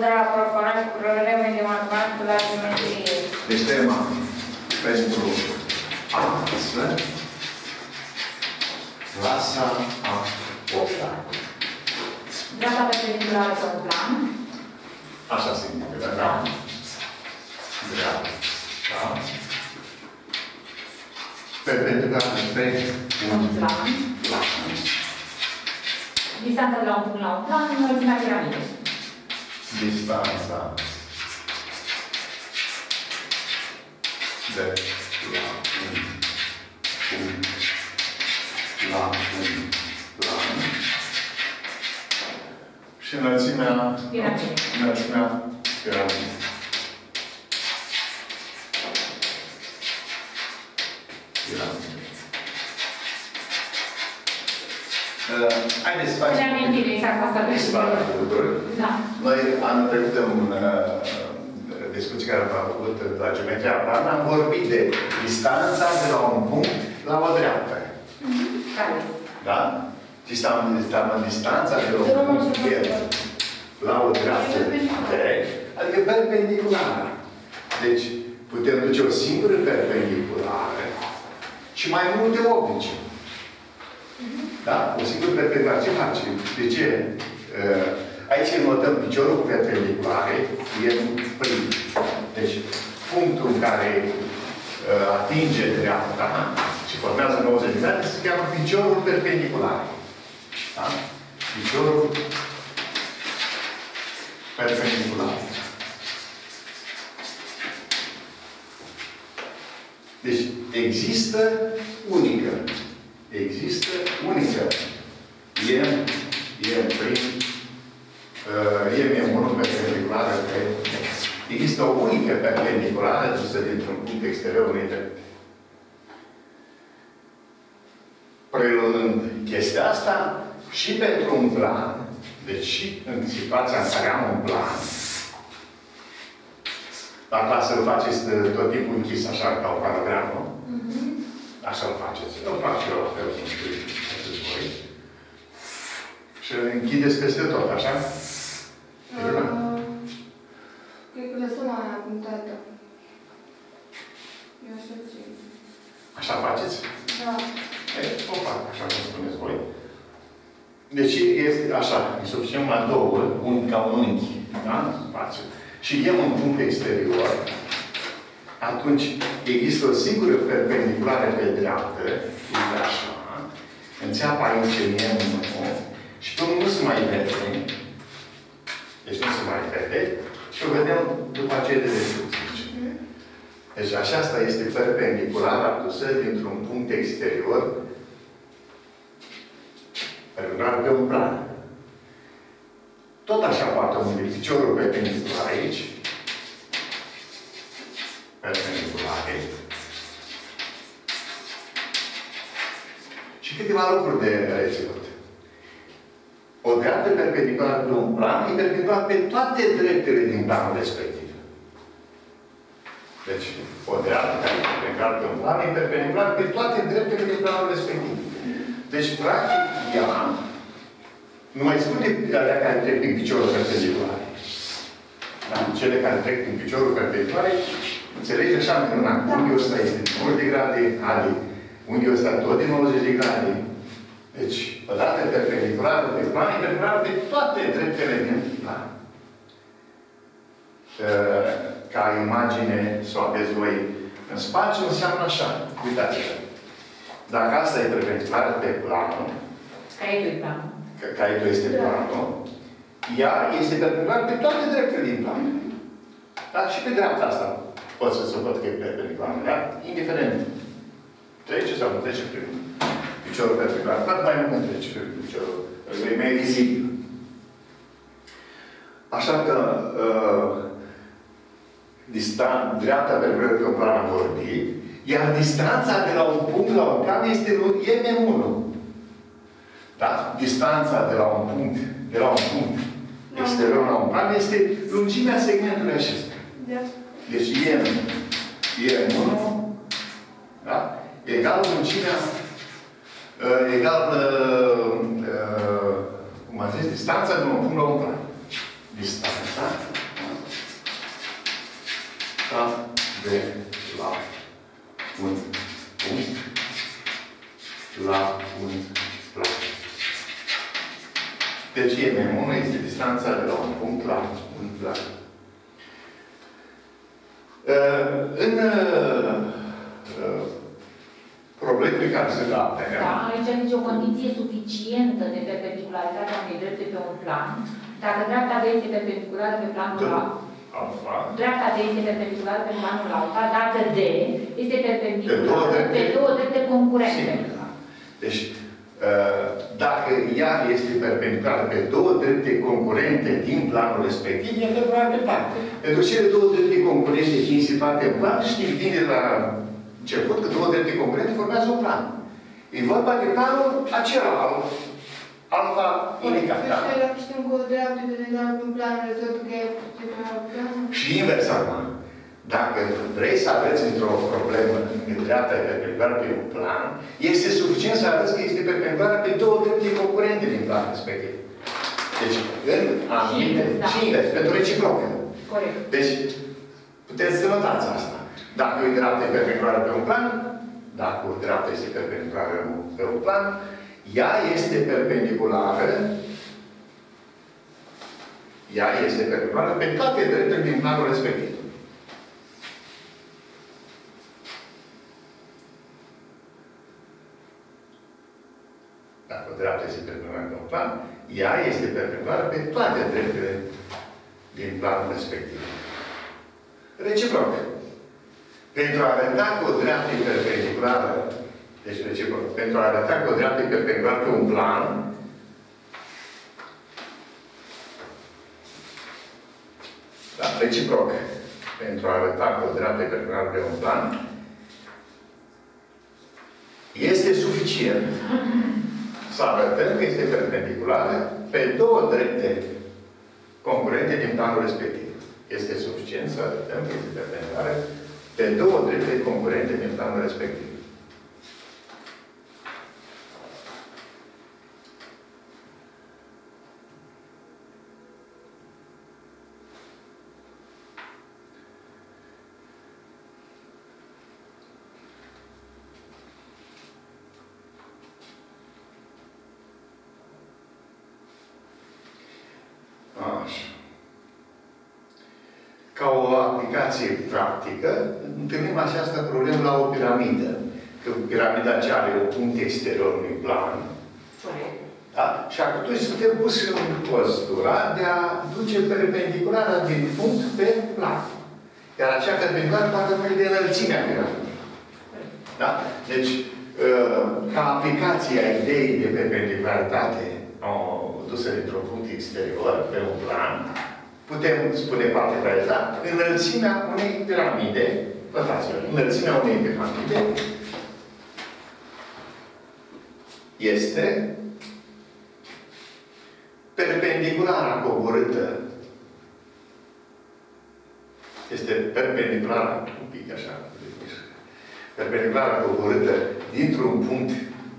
la profanare cu probleme de matematică la geometrie. Deci tema pentru astăzi, clasa a 8-a. Dreapta perpendiculară pe un plan. Așa se indică, da? Dreapta. Da? Perpendiculară pe un plan. Distanța de la un punct la un plan, înălțimea piramidei. Distanța de la un punct la un plan și înălțimea piramidei. Haideți să facem Da. Noi anul trecut în discuții care am avut la geometria plană, am vorbit de distanța de la un punct la o dreaptă. Care? Da? Distanța de la un punct la o dreaptă, adică perpendiculară. Deci, putem duce o singură perpendiculară și mai multe oblice. Da? O singură perpendiculară. Ce facem? De ce? Aici notăm piciorul cu perpendiculare, e prim. Deci, punctul în care atinge dreapta și formează 90 de grade se cheamă piciorul perpendicular. Da? Piciorul perpendicular. Deci, există unică. Există unică. E prim. E unul perpendiculară pe X. Există o unică perpendiculară dusă dintr-un punct exterior unei drepte. Preluând chestia asta și pentru un plan, deci și în situația în care am un plan, dacă să-l faceți tot timpul închis, așa, ca o panogramă, așa-l faceți. Eu fac și eu la fel, cum știți voi. Și îl închideți peste tot, așa? Cred că lăsăm aia punctată. Eu așa ce. Așa faceți? Da. O fac, așa cum spuneți voi. Deci este așa, e suficient la două, ca un unghi, da? Spațiu. Și e un punct exterior, atunci există o singură perpendiculară pe dreaptă, e așa, înțeapă aici e un și pe nu se mai vede. Deci nu se mai vede. Și o vedem după aceea de desubt. Deci aceasta este perpendiculară adusă dintr-un punct exterior perpendicular pe un plan. Tot așa poate unde piciorul perpendicular aici. Perpendiculare. Și câteva lucruri de reținut. O dreaptă perpendiculară pe un plan e perpendiculară pe toate dreptele din planul respectiv. Deci, o dreaptă care e perpendiculară pe un plan e perpendiculară pe toate dreptele din planul respectiv. Deci, practic, ea nu mai spune alea care trec prin piciorul perpendicular. Da? Cele care trec prin piciorul perpendicular, înțelegi așa minunat. Unghiul ăsta este de 90 de grade, adi. Unghiul ăsta tot de 90 de grade. Deci, odată perpendiculară pe plan, e perpendiculară pe toate dreptele din plan. Ca imagine să o aveți voi în spațiu, înseamnă așa. Uitați-vă. Dacă asta e perpendiculară pe planul, Caietul e planul. caietul este planul, ea este perpendiculară pe toate dreptele din plan. Da? Și pe dreapta asta pot să se văd că e perpendiculară. Da? Indiferent. Trece sau nu trece prin piciorul perpendicular. Poate mai mult trece prin piciorul. E mai vizibil. Așa că dreapta perpendiculară pe un plan am vorbit, iar distanța de la un punct la un plan este M1. Da? Distanța de la un punct exterior la un plan este lungimea segmentului acesta. Da. Deci M1, da? Egal lungimea, egal, cum am zis, distanța de un punct la un plan. Distanța de la un punct la un plan. Deci MM1 este distanța de la un punct la un plan. În problemele care se dă apelea. Da, aici zice o condiție suficientă de perpendicularitate a unei drepte pe un plan. Dacă dreapta D este perpendiculară pe planul alfa. Dreapta D este perpendiculară pe planul alfa, dacă D este perpendiculară pe două drepte concurente. Deci, dacă ea este perpendiculară pe două drepte concurente din planul respectiv, e perpendiculară pe plan. Pentru cele două drepte concurente fiind situate în plan, știi bine de la început că două drepte concurente formează un plan. E vorba de planul acela, alfa indicat. Deci, dacă știm că o dreaptă perpendiculară pe un plan, rezolvă că e perpendiculară pe plan? Și invers acum. Dacă vrei să arăți într-o problemă că dreapta e perpendiculară pe un plan, este suficient să arăți că este perpendiculară pe două drepte concurente din planul respectiv. Deci, în anumite, și invers, pentru reciprocă. Corect. Deci, puteți să notați asta. Dacă o dreaptă e perpendiculară pe un plan, dacă o dreaptă este perpendiculară pe un plan, ea este perpendiculară pe toate drepturile din planul respectiv. Dacă o dreaptă este perpendiculară pe un plan, ea este perpendiculară pe toate drepturile din planul respectiv. Reciproc. Pentru a arăta că o dreaptă e perpendiculară, deci reciproc, pentru a arăta că o dreaptă e perpendiculară pe un plan, da, reciproc. Pentru a arăta că o dreaptă e perpendiculară pe un plan, este suficient să arătăm că este perpendiculară pe două drepte concurente din planul respectiv. Este suficient să arătăm că este perpendiculară pe două drepte concurente din planul respectiv. Așa. Ca o aplicație practică, întâlnim această problemă la o piramidă. Că piramida aceea are un punct exterior unui plan. Da? Și atunci suntem puși în postura de a duce perpendiculara din punct pe plan. Iar acea perpendiculară poate fi de înălțimea piramidei. Da? Deci, ca aplicație a ideii de perpendicularitate dusă dintr-un punct exterior pe un plan, putem spune foarte clar, da? Înălțimea unei piramide, notați-vă, înălțimea unei piramide este perpendiculara coborâtă. Este perpendiculara, un pic așa, perpendiculara coborâtă dintr-un punct.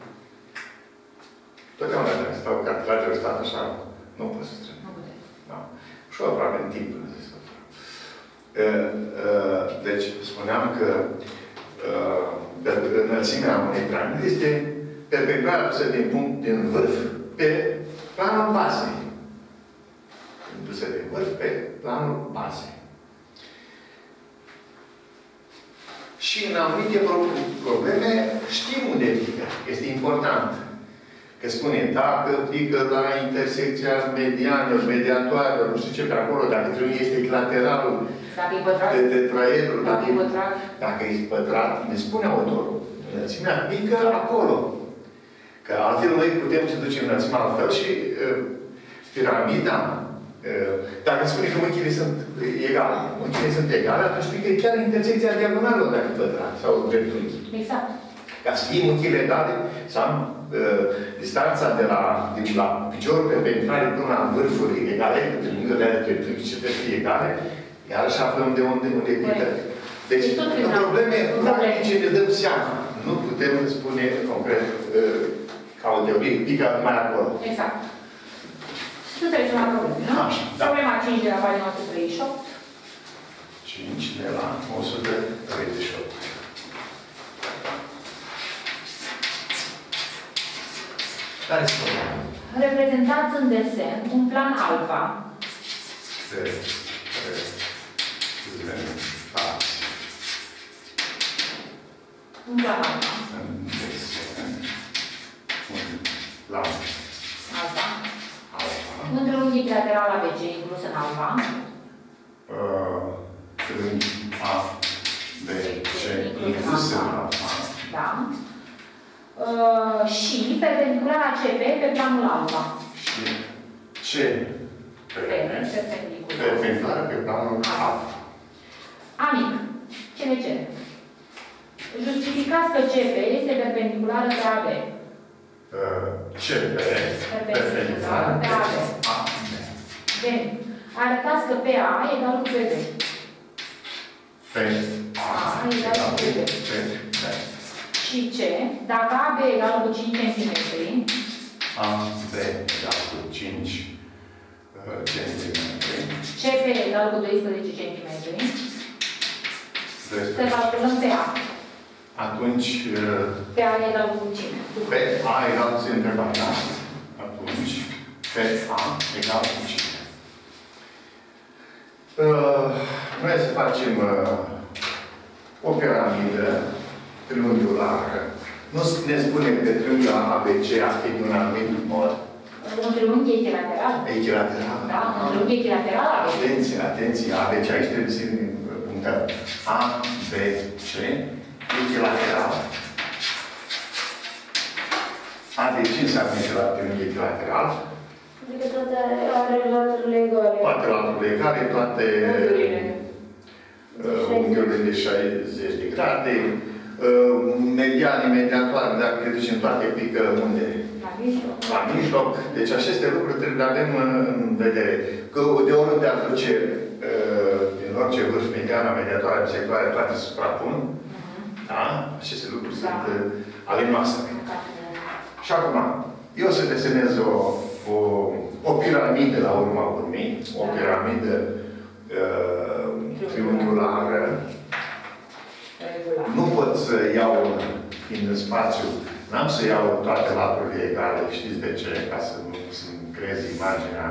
Totdeauna dacă stau cartilagele stat așa, nu pot să strâng. Da. Și aproape în timp, nu zis. Deci, spuneam că înălțimea unei piramide este perpendiculară dusă din vârf pe planul bazei. Dusă din vârf pe planul bazei. Și în anumite probleme știm unde pică. Este important. Că spune, dacă pică la intersecția medianelor, mediatoarelor, nu știu ce pe acolo, dacă trebuie este lateralul, dacă e pătrat, de tetraedrul, dacă e pătrat, ne spune autorul. Înălțimea pică acolo. Că altfel noi putem să ducem înălțimea altfel și piramida, dacă spune că mânchile sunt egale, atunci pică chiar în intersecția diagonalelor dacă e pătrat sau dreptunghi. exact. Ca să fie mânchile egale, să am distanța de la picior perpendiculare până la vârfuri egale, lângă de dreptunghi ce trebuie să fie egale, iarăși aflăm de unde pică. Deci, în probleme practice ne dăm seama. Nu putem spune concret ca o teorie, pică mai acolo. Exact. Să trecem la probleme, nu? Așa, da. Problema 5 de la pagina 138. Ce 5 de la 138. Care sunt problema? Reprezentați în desen un plan alfa. Reprezentați. Un plan alfa. În desen. Un plan Alfa. alfa. Un triunghi lateral ABC inclus în alfa. Triunghi A, B, C, inclus în alfa. Da. Și perpendicular ACP pe planul alfa. Și C, perpendicular pe planul alfa. Amic. Ce ne cere? Justificați că CP este perpendiculară pe AB. CP perpendicular pe AB. Bine. Arătați că PA egal cu PB. PA egal cu PB. Și C, dacă AB egal cu 5 cm, AB egal cu 5 cm, CP egal cu 12 cm, să calculăm PA. Atunci, PA egal cu cine? PA egal cu întrebare, da? Atunci, PA egal cu cine? Noi să facem o piramidă triunghiulară. Nu ne spune că triunghiul ABC ar fi de un anumit mod. Un triunghi echilateral. Echilateral. Da, un triunghi echilateral ABC. Atenție, atenție. ABC aici trebuie să punctăm. ABC echilateral. ABC înseamnă triunghi echilateral. Adică toate are laturile egale. Toate laturile egale, toate unghiurile de 60 de grade. Medianii, mediatoare, dacă le ducem toate, pică unde? La mijloc. La mijloc. Deci aceste lucruri trebuie să le avem în vedere. Că de oriunde ar duce, din orice vârf, mediana, mediatoare, bisectoare, toate se suprapun. Da? Aceste lucruri sunt ale noastre. Și acum, eu să desenez o piramidă la urma urmei, o piramidă triunghiulară. Nu pot să iau, fiind în spațiu, n-am să iau toate laturile egale, știți de ce? Ca să nu-mi creez imaginea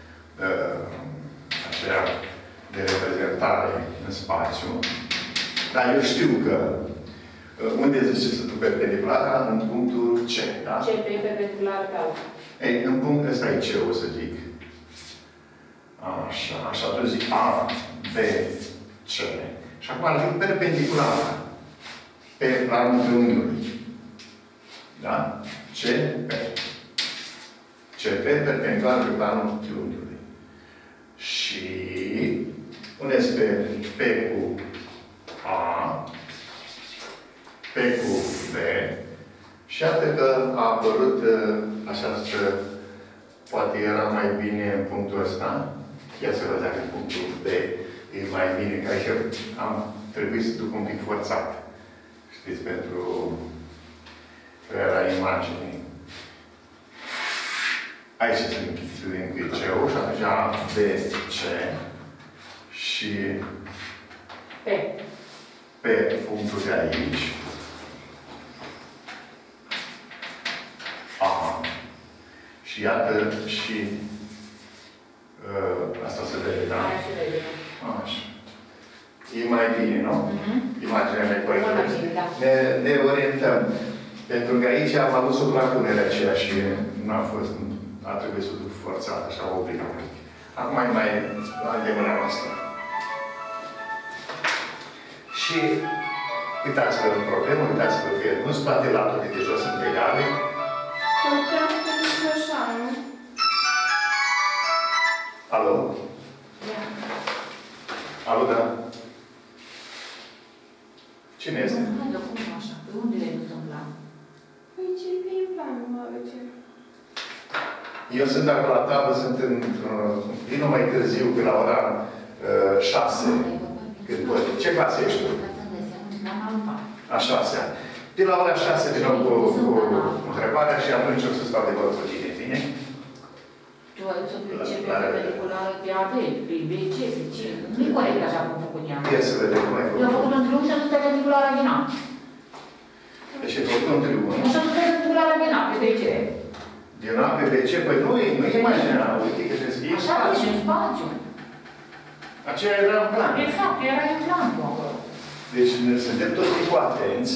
aceea de reprezentare în spațiu. Dar eu știu că unde zice să tu perpendicular? În punctul C, da? C pe perpendicular pe alfa. Ei, în punctul ăsta e C, o să zic. Așa, așa, atunci zic A, B, C. Și acum ar fi perpendiculară pe planul triunghiului. Da? CP. CP perpendicular pe planul triunghiului. Și puneți pe P cu A, P cu B. Și iată că a apărut această, poate era mai bine în punctul ăsta. Ia să văd dacă punctul B e mai bine, că aici am trebuit să duc un pic forțat. Știți, pentru crearea imaginii. Aici se închide C-ul și atunci A, B, C și pe punctul de aici A. Și iată și asta se vede, da? Așa. E mai bine, nu? Imaginea mai corectă. Ne orientăm. Pentru că aici am avut suprapunerea aceea și n-a fost, a trebuit să duc forțat, așa, obligat. Acum e mai de mâna noastră. Și uitați-vă în problemă, uitați-vă că nu sunt toate laturile de jos sunt egale. Așa, nu? Alo? Alo, da? Cine este? Cum așa? Pe unde le-ai dus în plan? Păi ce e în planul, mă, ce? Eu sunt acolo la tablă, sunt în... Vino mai târziu, pe la ora 6. Când pot. Ce clasă ești tu? A 6-a. De la ora 6 din nou cu întrebarea și atunci o să stau de vorbă cu tine, bine? Tu să fie C perpendiculară pe AB, pe BC, pe C. Nu-i corect așa cum a făcut ea. Ia să vedem cum ai Eu am făcut. făcut un triunghi și a dus perpendiculară din A. Deci ai făcut un triunghi. Și a dus perpendiculară din A, pe BC. Din A pe BC, păi nu imagina, uite că trebuie să fie Așa, deci în spațiu. Aceea era în plan. Exact, era în plan acolo. Deci suntem tot timpul atenți.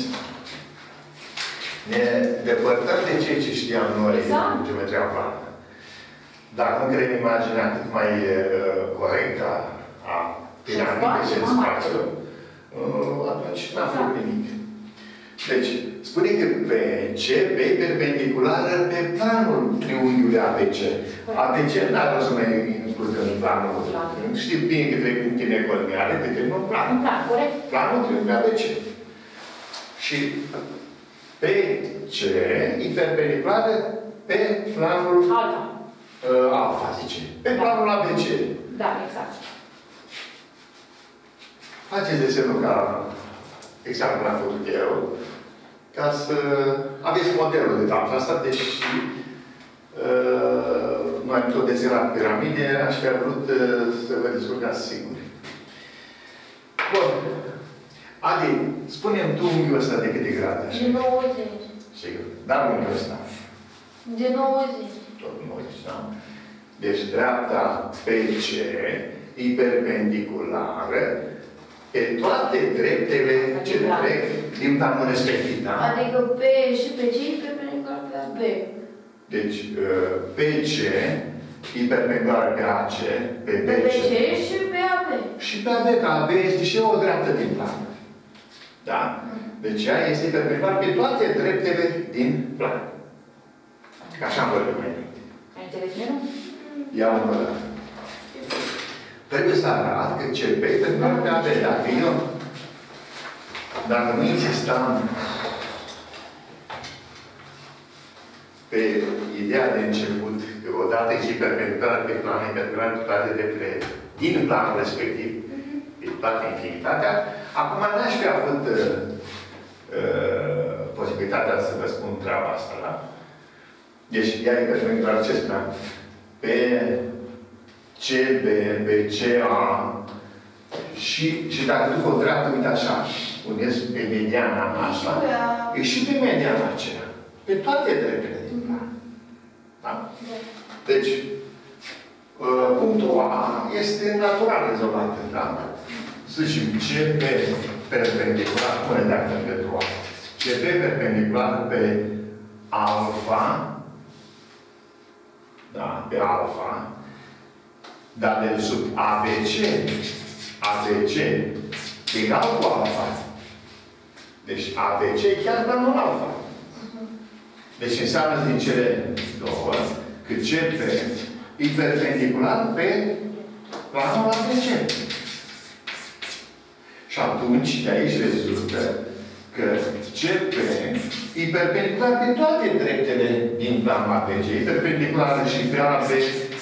Ne depărtăm de ceea ce știam noi în geometria plană. Dar nu creăm imaginea cât mai corectă a piramidei și în spațiu, atunci n-am făcut nimic. Deci, spune că BCB e perpendiculară pe planul triunghiului ABC. ABC n-are rost să mai includem în planul. Știm bine că trei puncte necolmeare, că trebuie un plan. Un plan, corect? Planul triunghiului ABC. Și BC e perpendiculară pe planul Alfa. alfa, zice. Pe planul ABC. Da, exact. Faceți desenul ca exact cum am făcut eu, ca să aveți modelul de data asta, deși noi am tot desenat piramide, aș fi vrut să vă descurcați singuri. Bun. Adi, spune-mi tu unghiul ăsta de câte grade? De 90. Sigur. Dar unghiul ăsta. De 90. Tot 90, da? Deci dreapta PC e perpendiculară pe toate dreptele ce trec din planul respectiv, da? Adică P și pe C e perpendicular pe AB. Deci, PC e perpendiculară pe AC, pe Pe BC. BC și pe AB. Și pe AB, că AB este și o dreaptă din plan. Da? Deci ea este perpendiculară pe toate dreptele din plan. Așa am vorbit mai înainte. Ai înțeles mereu? Ia un văd. Trebuie să arăt că CP e perpendicular pe AB. Dacă nu insistam pe ideea de început, că odată e perpendicular pe plan, e perpendicular pe toate dreptele din planul respectiv, pe toată infinitatea, acum n-aș fi avut posibilitatea să vă spun treaba asta, da? Deci, ea e perpendicular ce spuneam? Pe CB, pe CA, și dacă duc o dreaptă, uite așa, unesc pe mediana asta, e și pe mediana aceea. Pe toate dreptele din plan. Da? Deci, punctul A este natural rezolvat. Da? Să zicem CP perpendicular, pune dreaptă pentru A. CP perpendicular pe alfa, da, pe alfa, dar de sub ABC, ABC egal cu alfa. Deci ABC e chiar planul alfa. Deci înseamnă din cele două că CP e perpendicular pe planul ABC. Și atunci, de aici rezultă că CP e perpendicular pe toate dreptele din planul ABC. E perpendiculară și pe AB,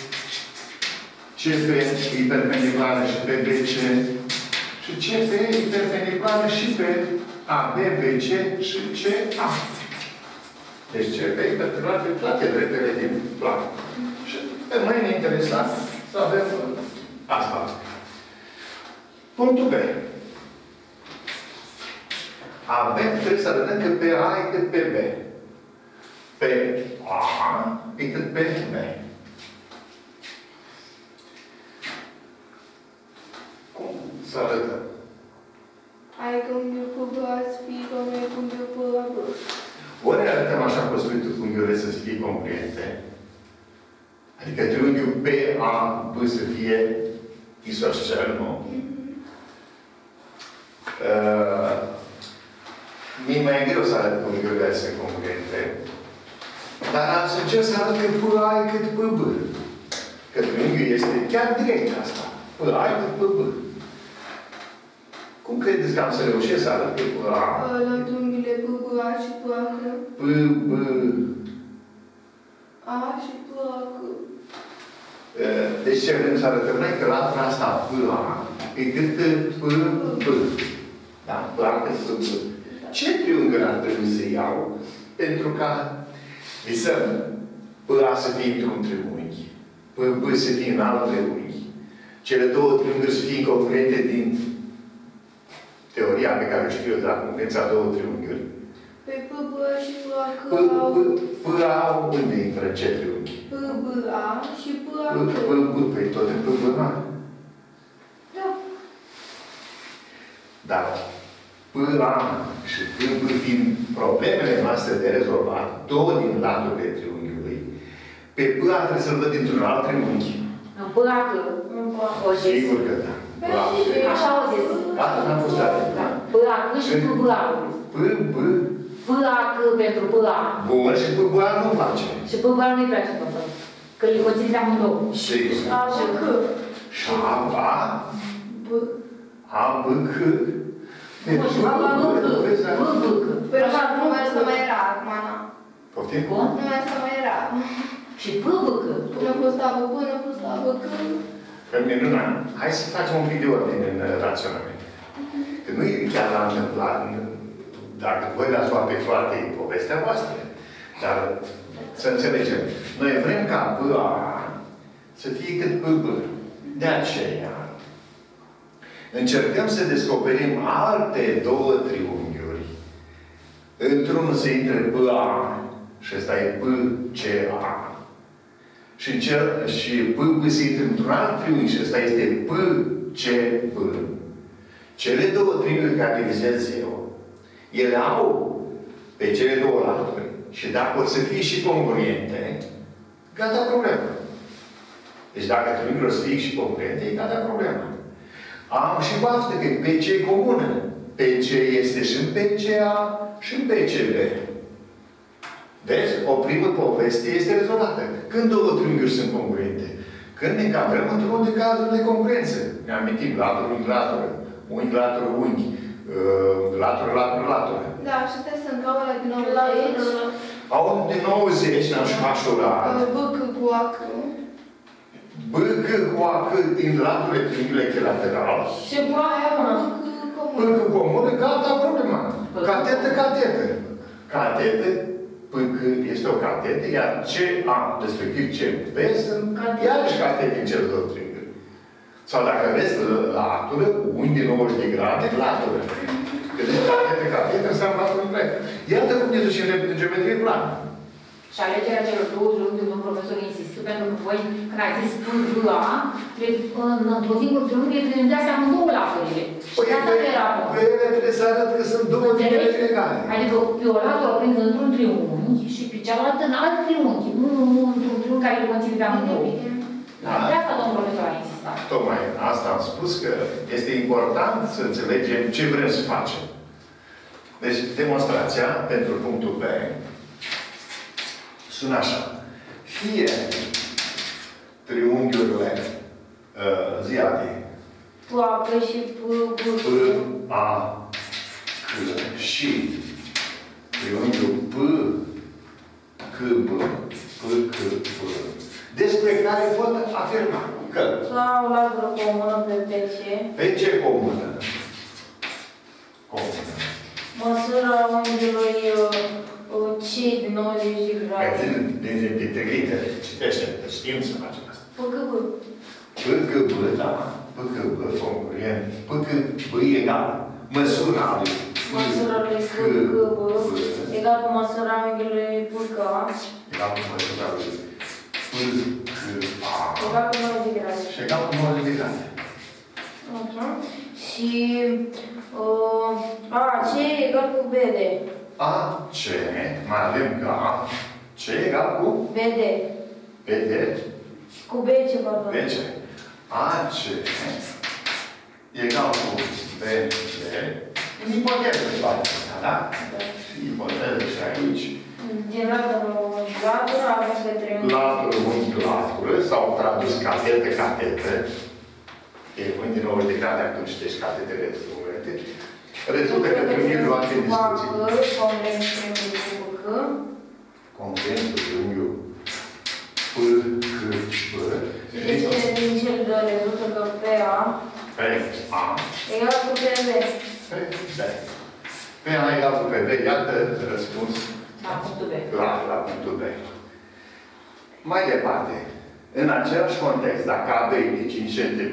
CP e perpendiculară și pe BC, și CP e perpendiculară și pe AB, BC și CA. Deci CP e perpendicular pe toate dreptele din plan. Și pe noi ne interesa să avem asta. Punctul B. Trebuie să arătăm că pe A e cât pe B. Pe A e cât pe B. Cum să arătăm? Adică unghiul cu B să fie congruent cu unghiul cu AB. Ori arătăm așa construitul cu unghiurile să fie congruente. Adică triunghiul PAB să fie isoscel, nu? Mi-e mai greu să arăt că unghiurile sunt congruente. Dar am să încerc să arăt că PA e cât PB. Că triunghiul este chiar direct asta. PA e cât PB. Cum credeți că am să reușesc să arăt că PA? La unghiile PA și PAC. PB. A și PAC. Deci ce vrem să arătăm noi? Că latura asta PA e cât PB. Da? PA cât PB. Ce triunghi ar trebui să iau pentru ca visăm PA să fie într-un triunghi? P, B să fie în alt triunghi. Cele două triunghiuri să fie congruente din teoria pe care o știu eu de la congruența două triunghiuri. Păi P, B și P, A, C au... P, A, unde intră ce triunghi? P, B, A și P, A, C. Păi tot în P, B, A. Da. Dar P, A și P, B fiind problemele noastre de rezolvat, două din laturile triunghiului, pe P, A trebuie să-l văd dintr-un alt triunghi. În pâracă. O zis. Sigur că da. Așa o zis. Asta n-am fost atent. Pâracă și pâracă. P, B. Pâracă pentru pâra. Bun, și P, B, A nu-mi place. Și pâra nu-i place pentru că îi conțin de amândouă. Sigur. A, și C. Și A, A, B. A, B, C. Și pâra nu că. Bâcă. Păi nu mai asta mai era acum, na. Poftim? Bun? Nu mai asta mai era. Și pâbâcă. Până a fost A, B, până a fost A, B, C. Că minunat. Hai să facem un pic de ordine în raționament. Că nu e chiar la întâmplat. Dacă voi dați luat pe foarte povestea voastră. Dar să înțelegem. Noi vrem ca P, A să fie cât P, B. De aceea încercăm să descoperim alte două triunghiuri. Într-unul se intre P, A și ăsta e P, C, A. Și P, B se intre într-un alt triunghi și ăsta este P, C, B. Cele două triunghiuri care le vizez eu, ele au pe cele două laturi și dacă o să fie și congruente, gata problema. Deci dacă triunghiul o să fie și congruente, e gata problema. Am și baftă că PC e comună. PC este și în PCA și în PCB. Deci, o primă poveste este rezolvată. Când două triunghiuri sunt congruente? Când ne încadrăm într-un de cazuri de congruență. Ne amintim, latură, unghi, latură, unghi, latură, unghi, latură, latură, latură. Da, și astea sunt ca ăla din 90. Au de 90 n-am și mașurat. B, C, cu A, C. B, C, cu A, C din laturile triunghiului echilateral. Și B, aia cu B, C, comună, gata problema. Catetă, catetă. Catetă, P, C este o catetă, iar CA, respectiv CB, sunt iarăși catete în cele două triunghiuri. Sau dacă vezi latură, unghi de 90 de grade, latură. Când e catetă, catetă, înseamnă latură întreagă. Iată cum ne ducem repede în geometrie plană. Și alegerea celor două triunghi, domnul profesor insistă, pentru că voi, când ai zis pârâa, într-o singură triunghi, trebuie să amândouă laturile. Și asta era bun. Pe ele trebuie să arăt că sunt două triunghi legale. Adică pe o latură o prins într-un triunghi și pe cealaltă în alt triunghi. Nu într-un triunghi care îl conține pe amândouă. De asta domnul profesor a insistat. Tocmai asta am spus, că este important să înțelegem ce vrem să facem. Deci, demonstrația pentru punctul B sună așa. Fie triunghiurile ziade Poacă și P, A, C și triunghiul P, C, B, P, C, B, despre care pot afirma că sau latură comună pe PC. pe ce comună? Comună. Măsura unghiului C de 90 de grade. Din integritele. Citește, știm să facem asta. PCB. PCB, da. PCB, congruent. PCB egal. Măsura lui. Măsura lui PCB egal cu măsura unghiului PCA. Egal cu măsura lui PCA. Egal cu 90 de grade. Și egal cu 90 de grade. Ok. Și AC egal cu BD. AC, mai avem că C egal cu BD. BD. Cu BC, pardon. BC. AC egal cu BD. În ipoteză se face asta, da? Și ipoteză și aici. Din latură avem pe triunghi. Latură, unghi, latură, sau tradus catetă, catetă. E unghi de 90 de grade, atunci citești catetele congruente. Rezultă că triunghiul luat în discuție. Congruent triunghiul cu BC. Congruent cu triunghiul P, C, B. Deci din cel de rezultă că PA PA egal cu PB. PB. PA egal cu PB. Iată răspuns La punctul B. la punctul B. Mai departe. În același context, dacă AB e de 5 cm,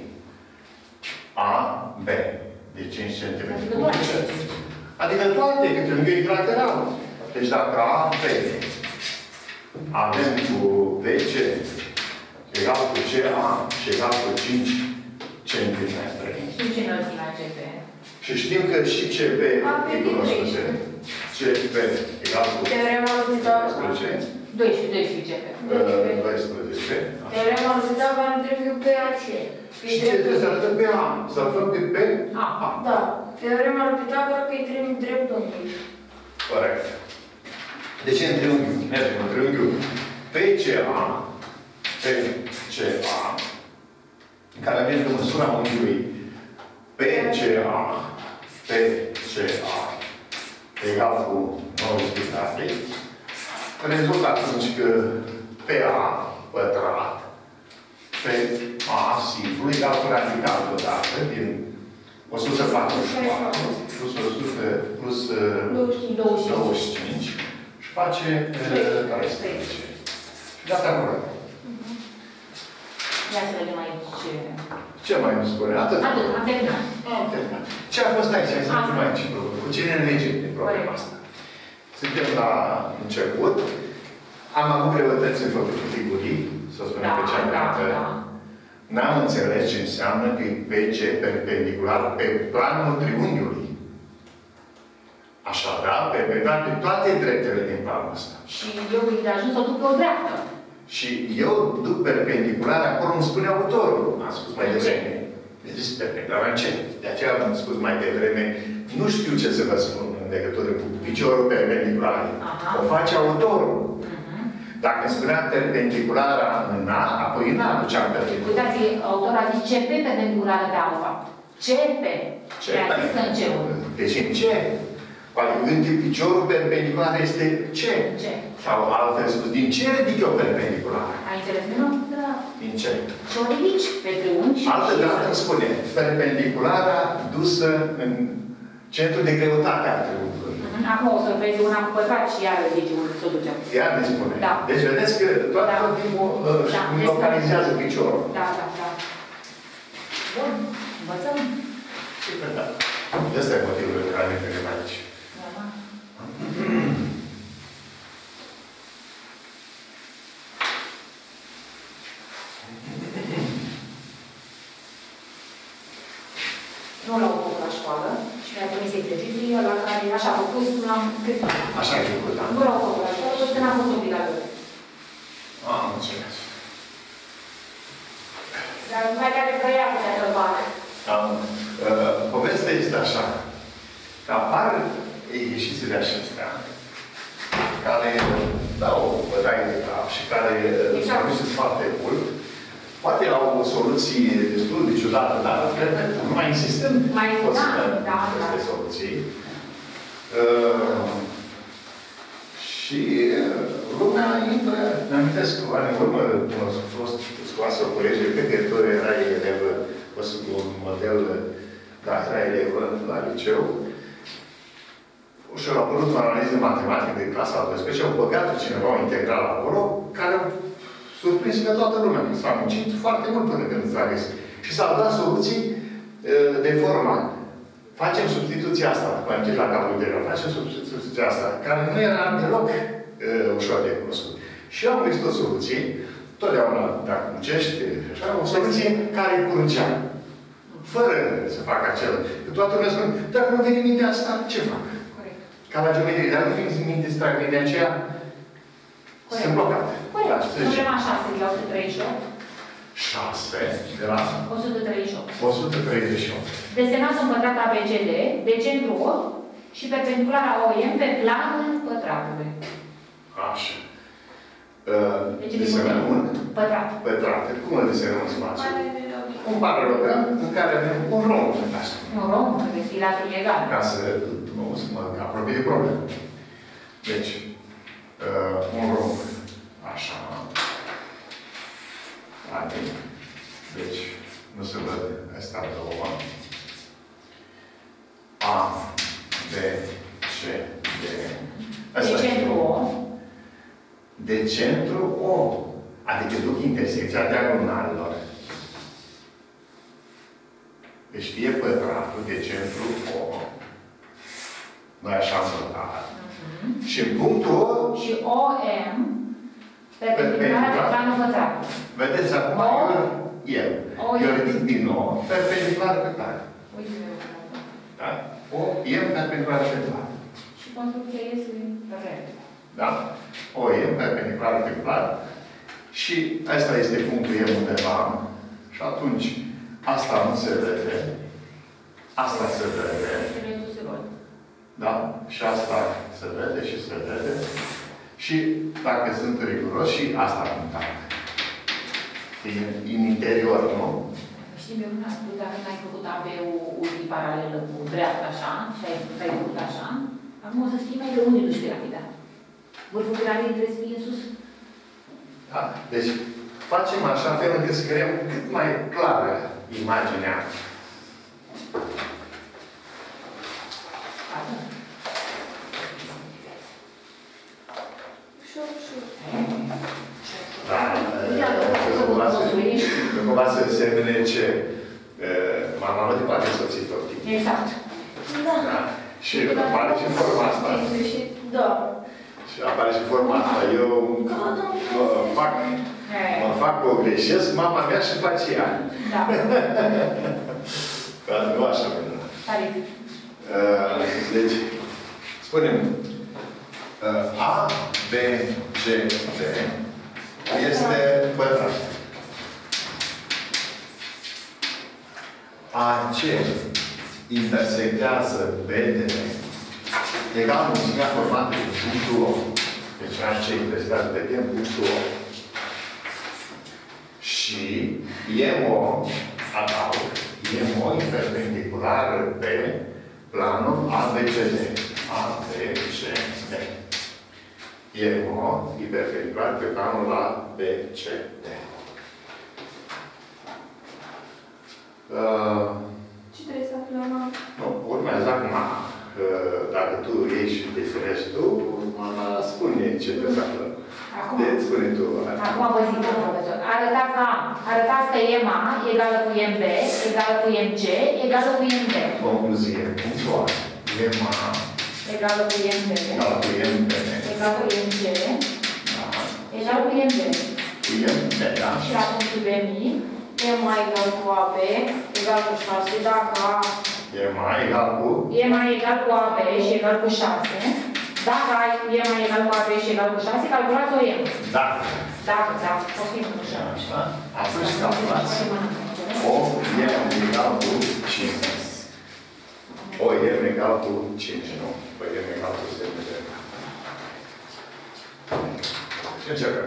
AB de 5 cm. Adică toate, că triunghiul e lateral. Deci dacă AB avem cu BC egal cu CA și egal cu 5 cm. Știm ce înălțimea CP. Și știm că și CB e cunoscute. CB egal cu Teorema lui Pitagora. 12 CP. 12. Teorema lui Pitagora nu trebuie pe AC. Și ce trebuie să arătăm pe A? Să arătăm pe A. Da. Teorema lui Pitagora că e drept unghi. Corect. Deci în triunghiul, mergem în triunghiul PCA, în care mergem măsura unghiului PCA egal cu 90 grade, rezultă atunci că PA pătrat PA simplu egal cu radical deodată din 144 plus 25 și face 13. Și gata acolo. Ia să vedem aici. Ce mai nu spune? Atât. Atât, am terminat. Am terminat. Ce a fost aici? Hai să vedem aici. Cu cine ne legem de problema asta? Suntem la început. Am avut greutăți în făcut figurii, să spunem pe cea dată. N-am înțeles ce înseamnă că e BC perpendicular pe planul triunghiului. Așadar, perpendicular pe toate dreptele din planul ăsta. Și eu de ajuns o duc pe o dreaptă. Și eu duc perpendicular acolo, îmi spune autorul. Am spus mai devreme. Deci perpendicular în ce? De aceea am spus mai devreme. Nu știu ce să vă spun în legătură cu piciorul perpendicular. O face autorul. Dacă spunea perpendiculara în A, apoi în A duceam perpendicular. Uitați, autorul a zis CP perpendiculară pe A, de fapt. CP. A zis că în C-ul. Deci în C. Poate când piciorul perpendicular este C. C. Sau altfel spus, din ce ridic eu perpendicular? Ai înțeles? Nu? Da. Din ce? Și o ridici pe triunghi. Altă dată îmi spune, perpendiculara dusă în centrul de greutate al triunghiului. Acum o să vezi una cu pătrat și iar zice unde să o ducem. Iar ne spune. Da. Deci vedeți că tot timpul localizează piciorul. Da. Bun. Învățăm. Super, da. Ăsta e motivul pentru care ne vedem aici. Nu l-au făcut la școală și mi-a trimis exerciții la care așa a făcut, l-am scris. Așa ai făcut, da. Nu l-au făcut la școală, pentru că n-a fost obligatoriu. Am înțeles. Dar numai care vrea putea să-l facă. Povestea este așa. Că apar ieșițele acestea care dau bătaie de cap și care sunt foarte mult. Poate au soluții destul de ciudate, dar, repet, nu mai insistăm. Da. Aceste soluții. Și lumea intră, mi-amintesc că ani în urmă, când a fost scoasă o colege pe teritoriu, era elevă, un model, da, era elevă la liceu. Și a apărut o analiză matematică de clasa 12, au băgat cineva o integrală acolo, care a surprins pe toată lumea. S-a muncit foarte mult până când s-a găsit. Și s-au dat soluții de forma. Facem substituția asta, după am la capul de rău, facem substituția asta, care nu era deloc ușor de cunoscut. Și am găsit o soluție, totdeauna, dacă muncești, așa, o soluție care curgea. Fără să facă acel. Toată lumea spune, dacă nu vine mintea asta, ce fac? Ca la geometrie, dar nu vine minte să trag de aceea, sunt blocate. Corect. Problema 6 de la 138. 6 de la 138. 138. Desenați un pătrat ABCD de centru O și perpendiculara OM pe planul pătratului. Așa. Deci desenăm un pătrat. Pătrat. Cum îl desenăm în spațiu? Un paralelogram în care avem un romb. Un romb, de filatul egal. Ca să nu mă apropie de problemă. Deci, un romb. Așa. Deci, nu se văd astea două. A, B, C, D. De centru O. De centru O. Adică duc intersecția diagonalelor. Deci fie pătratul de centru O. Noi așa am notat. Și în punctul O. Și OM perpendiculară pe planul pătrat. Vedeți acum el. Eu ridic din nou perpendicular pe plan. Da? O M perpendicular pe plan. Și construcția este rectă. Da? O M perpendicular pe plan. Și asta este punctul M undeva. Și atunci asta nu se vede. Asta se vede. Da? Și asta se vede și se vede. Și dacă sunt riguros, și asta punctat. În interior, nu? Știi, eu nu am spus, dacă n-ai făcut AB-ul paralelă cu dreapta așa, și ai făcut așa, acum o să știi mai de unde duci piramida. Vârful piramidei trebuie să fie în sus. Da? Deci, facem așa fel încât să creăm cât mai clară imaginea. Da, cumva să semene ce? Mama nu te poate soții tot timpul. Exact. Da. Și apare și forma asta. Da. Și apare și forma asta. Eu mă fac o greșesc, mama mea și face ea. Da. Că nu așa până. Deci, spunem, A, B, C, D este pătrat. AC intersectează BD egal mulțimea formată de punctul O. Deci AC intersectează BD în punctul O. Și MO adaug MO perpendiculară pe planul ABCD. ABCD. MO perpendicular pe planul ABCD. Ce trebuie să aflăm? Nu, urmează acum. Dacă tu iei și definești tu, mama spune ce trebuie să aflăm. Deci, spune tu. Acum vă zic, domnul profesor. Arătați că EMA egală cu MB, egală cu MC, egală cu MB. Concluzie punctuală. EMA egală cu MB, egală cu MB, egală cu MC, da, egală cu MB. cu MB, da? Și la punctul BMI, EMA egal cu AB, egal cu 6, dacă EMA egal cu EMA egal cu AB și egal cu 6, dacă ai EMA egal cu AB și egal cu 6, calculați o EMA. da. Dacă, o fi cu 6. Așa. Atunci calculați. O M egal cu 5. O M egal cu 5, nu? O M egal cu 7. Și începem.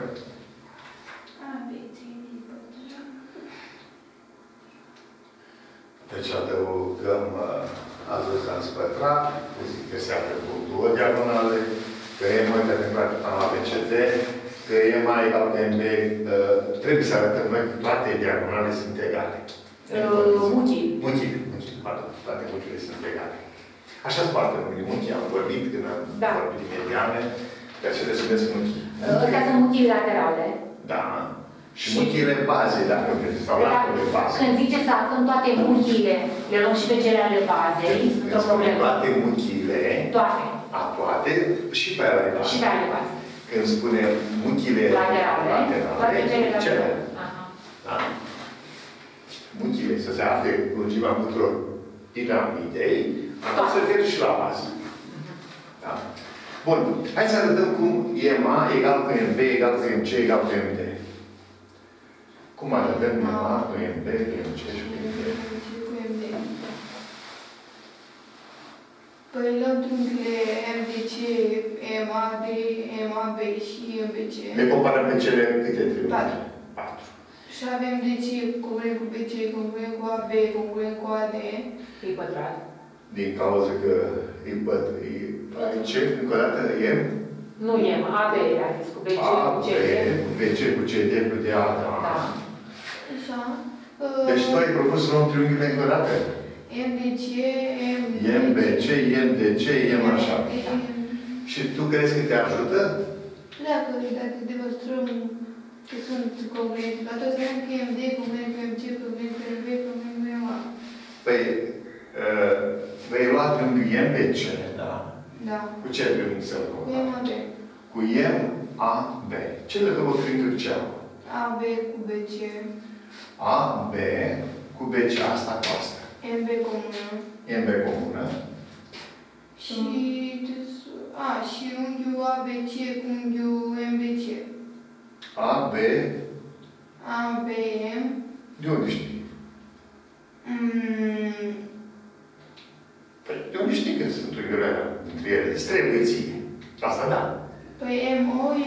Deci adăugăm azuțanți pătrat, zic că se află punctul O diagonale, că E mai perpendicular pe plan ABCD, că E mai egal cu MB, trebuie să arătăm noi că toate diagonale sunt egale. Muchile, pardon, toate muchile sunt egale. Așa spartă muchii, am vorbit când am vorbit de mediane, de aceea se vezi muchii. Astea sunt muchile laterale. Da. Și muchile baze, dacă vreți, sau laturile baze. Când ziceți să aflăm toate muchile, le luăm și pe cele ale bazei, într-o problemă. Toate muchile. Toate. Toate și pe ale baze. Și pe ale baze. Când spune muchile laterale, toate cele laterale. Da? Muchile să se afle lungimea tuturor piramidei, atunci se referă și la bază. Da? Bun. Hai să arătăm cum EMA egal cu MB egal cu MC egal cu MD. Cum arătăm EMA cu MB, cu MC și cu MD? Păi luăm trunchiile MDC, MAD, MAB și MBC. Ne comparăm pe cele câte triunghi? 4. 4. Și avem DC, congruent cu BC, congruent cu AB, congruent cu AD. E pătrat. Din cauza că ce? Încă o dată, e? Nu e, AB a zis cu BC, cu CD. BC cu CD, cu DA, da. Așa. Deci tu ai propus să luăm triunghiile încă o dată? MDC, MBC, MDC, M așa. Și tu crezi că te ajută? Dacă demonstrăm că sunt congruente, dar toți vedem că MD, congruent cu MC, congruent cu MV, congruent cu MA. Păi, vei lua triunghiul MBC, da? Da. Cu ce triunghi să-l Cu compari? MAB. Cu MAB. Ce legătură triunghiul ce au? AB cu BC. AB cu BC, asta cu asta. MB comună. MB comună. Și unghiul ABC cu unghiul MBC. AB, ABM. de unde știi? Păi, de unde știi că sunt unghiurile alea între ele? Îți trebuie ție. Asta da. Păi MO e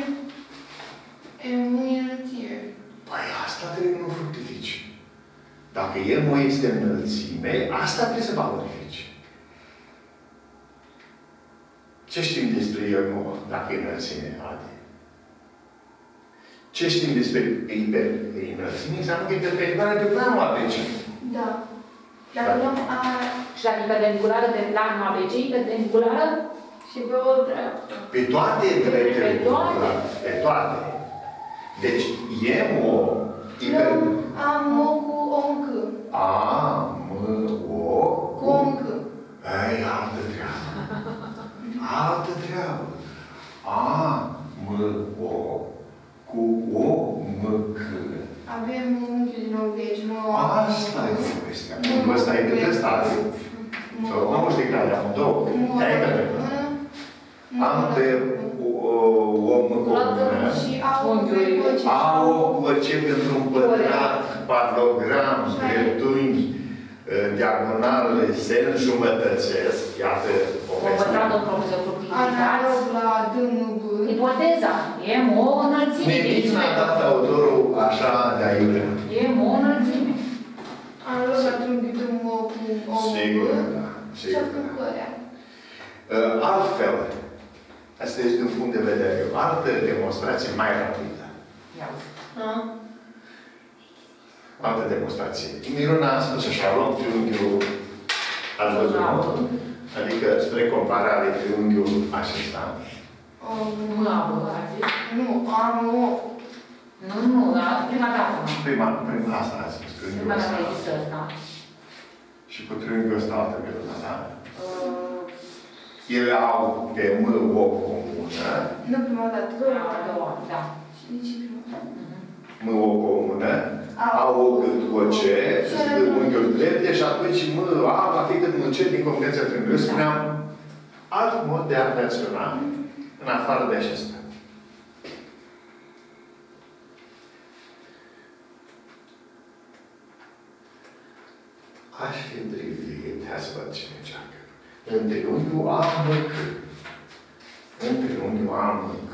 înălțime. Păi asta trebuie nu fructifici. Dacă MO este înălțime, asta trebuie să valorifici. Ce știm despre MO dacă e înălțime, Adi? Ce știm despre înălțime? Înseamnă că e perpendiculară pe planul ABC. Da. Dacă luăm A Și dacă e perpendiculară pe planul ABC, e perpendiculară și pe o dreaptă. Pe toate dreptele. Pe toate. Pe toate. Deci, MO Luăm AMO cu ONC. A-M-O Cu ONC. Ei, altă treabă. Altă treabă. A-M-O cu O-M-C. Avem unghiul din nou, deci Asta e povestea. Ăsta e cât ăsta azi. Sau 90 de grade, am două. De-aia e pentru. Am pe O-M comună. Și AO pe OC. A-O cu C pentru un pătrat, paralogram, dreptunghi, diagonale, se înjumătățesc. Iată povestea. învățat un profesor fructificat. Analog la DMB. Ipoteza. E o înălțime. Nici n-a dat autorul așa de aiurea. E o înălțime. Analog la triunghiul DMB cu ONC. Sigur, da. Și Sigur, acum da. cu ălea. Altfel, asta este un punct de vedere. O altă demonstrație mai rapidă. Ia uite. Altă demonstrație. Miruna a spus așa, luăm triunghiul, ați văzut, nu? Adică spre comparare triunghiul acesta. Mă, a zis. Nu, AMO. Nu, dar prima dată. Prima asta a spus, triunghiul Prima dată ăsta. există ăsta. Și cu triunghiul ăsta altă Miruna, da? Ele au pe M-O comună. Nu prima dată, A doua, da. Și nici prima dată. M-O comună. Au o cât o C, și unghiul drepte, și atunci M-A va fi cât un C din competența triunghiului. Spuneam, alt mod de a reacționa în afară de acesta. Aș fi privit, hai să văd cine încearcă. În triunghiul AMC. În triunghiul AMC.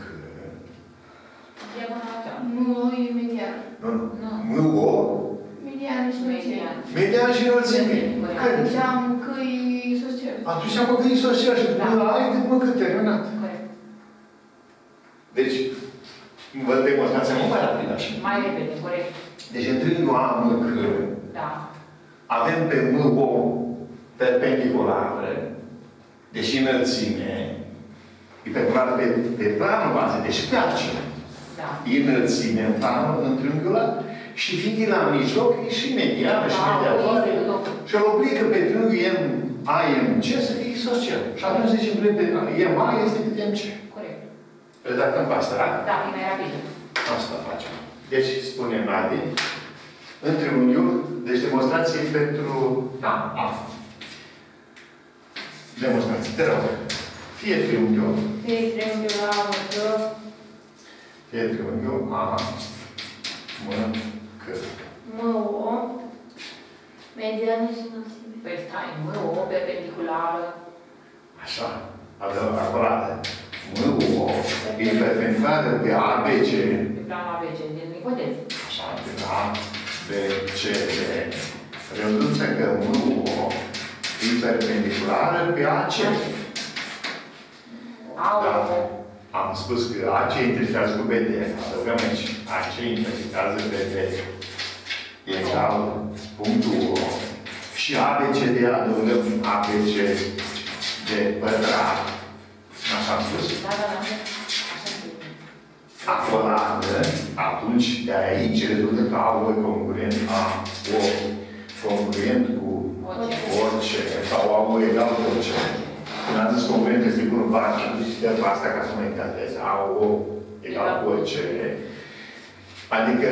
Nu, e median. Nu, nu. M-O, Median și median. median și înălțime. Atunci am căi social. Atunci am făcut social și până la ai de mă cât terminat. Corect. Deci, vă demonstrația mult mai rapid așa. Mai repede, corect. Deci, în triunghiul AMC, Da. avem pe M-O perpendiculară, deși înălțime, e perpendiculară pe planul bază, deci pe argină. Da. E înălțime în planul, în triunghiul ăla, și fiind la mijloc, e și mediană și mediatoare. Și îl obligă pe triunghiul M-A-M-C să fie social. Și atunci zicem, M-A este cât M-C. Corect. Redactăm pe asta, da? Da, e mai rapid. Asta facem. Deci, spune Nadi, în triunghiul, deci demonstrație pentru A. Demonstrație, te rog. Fie triunghiul, Fie triunghiul la urmă, fie triunghiul A, M, C. M-O, mediană și înălțime. Păi stai, M-O perpendiculară. Așa, acurată. M-O, e perpendiculară pe ABC. Pe planul ABC, din ipoteză. Așa, pe A, B, C, D. Rezultă că M-O e perpendiculară pe AC. Da. Am spus că AC intersează cu BD. Adăugăm aici. AC intersează BD egal punctul O. Și ABCD adăugăm ABC de pătrat. Așa am spus? Da, da, da. Așa acolată, atunci de aici rezultă că A e congruent A-O congruent cu orice, sau A-O egal cu orice. Când am zis congruent este cu un bar, am zis de asta ca să mă încadrez. A-O egal cu orice. Adică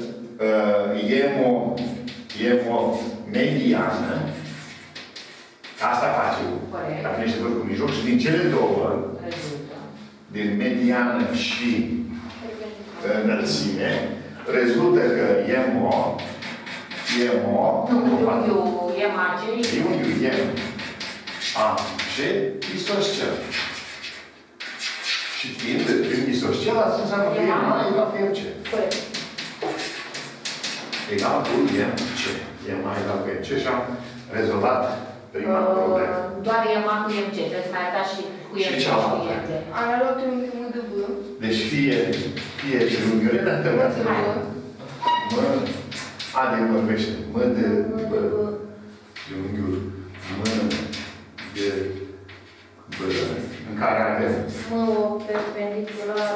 o mediană, asta face dacă ești cu mijloc și din cele două, din mediană și înălțime, rezultă că MO triunghiul MAC isoscel. Și fiind triunghi isoscel, asta înseamnă că MA egal cu MC. Egal cu MC. MA egal cu MC și am rezolvat prima problemă. Doar MA cu MC, trebuie să mai arătați și cu MC și cu MC. Am luat triunghiul MDB. Deci fie triunghiul, dar trebuie să vorbește. MDB. Triunghiul MDB. În care avem MO perpendicular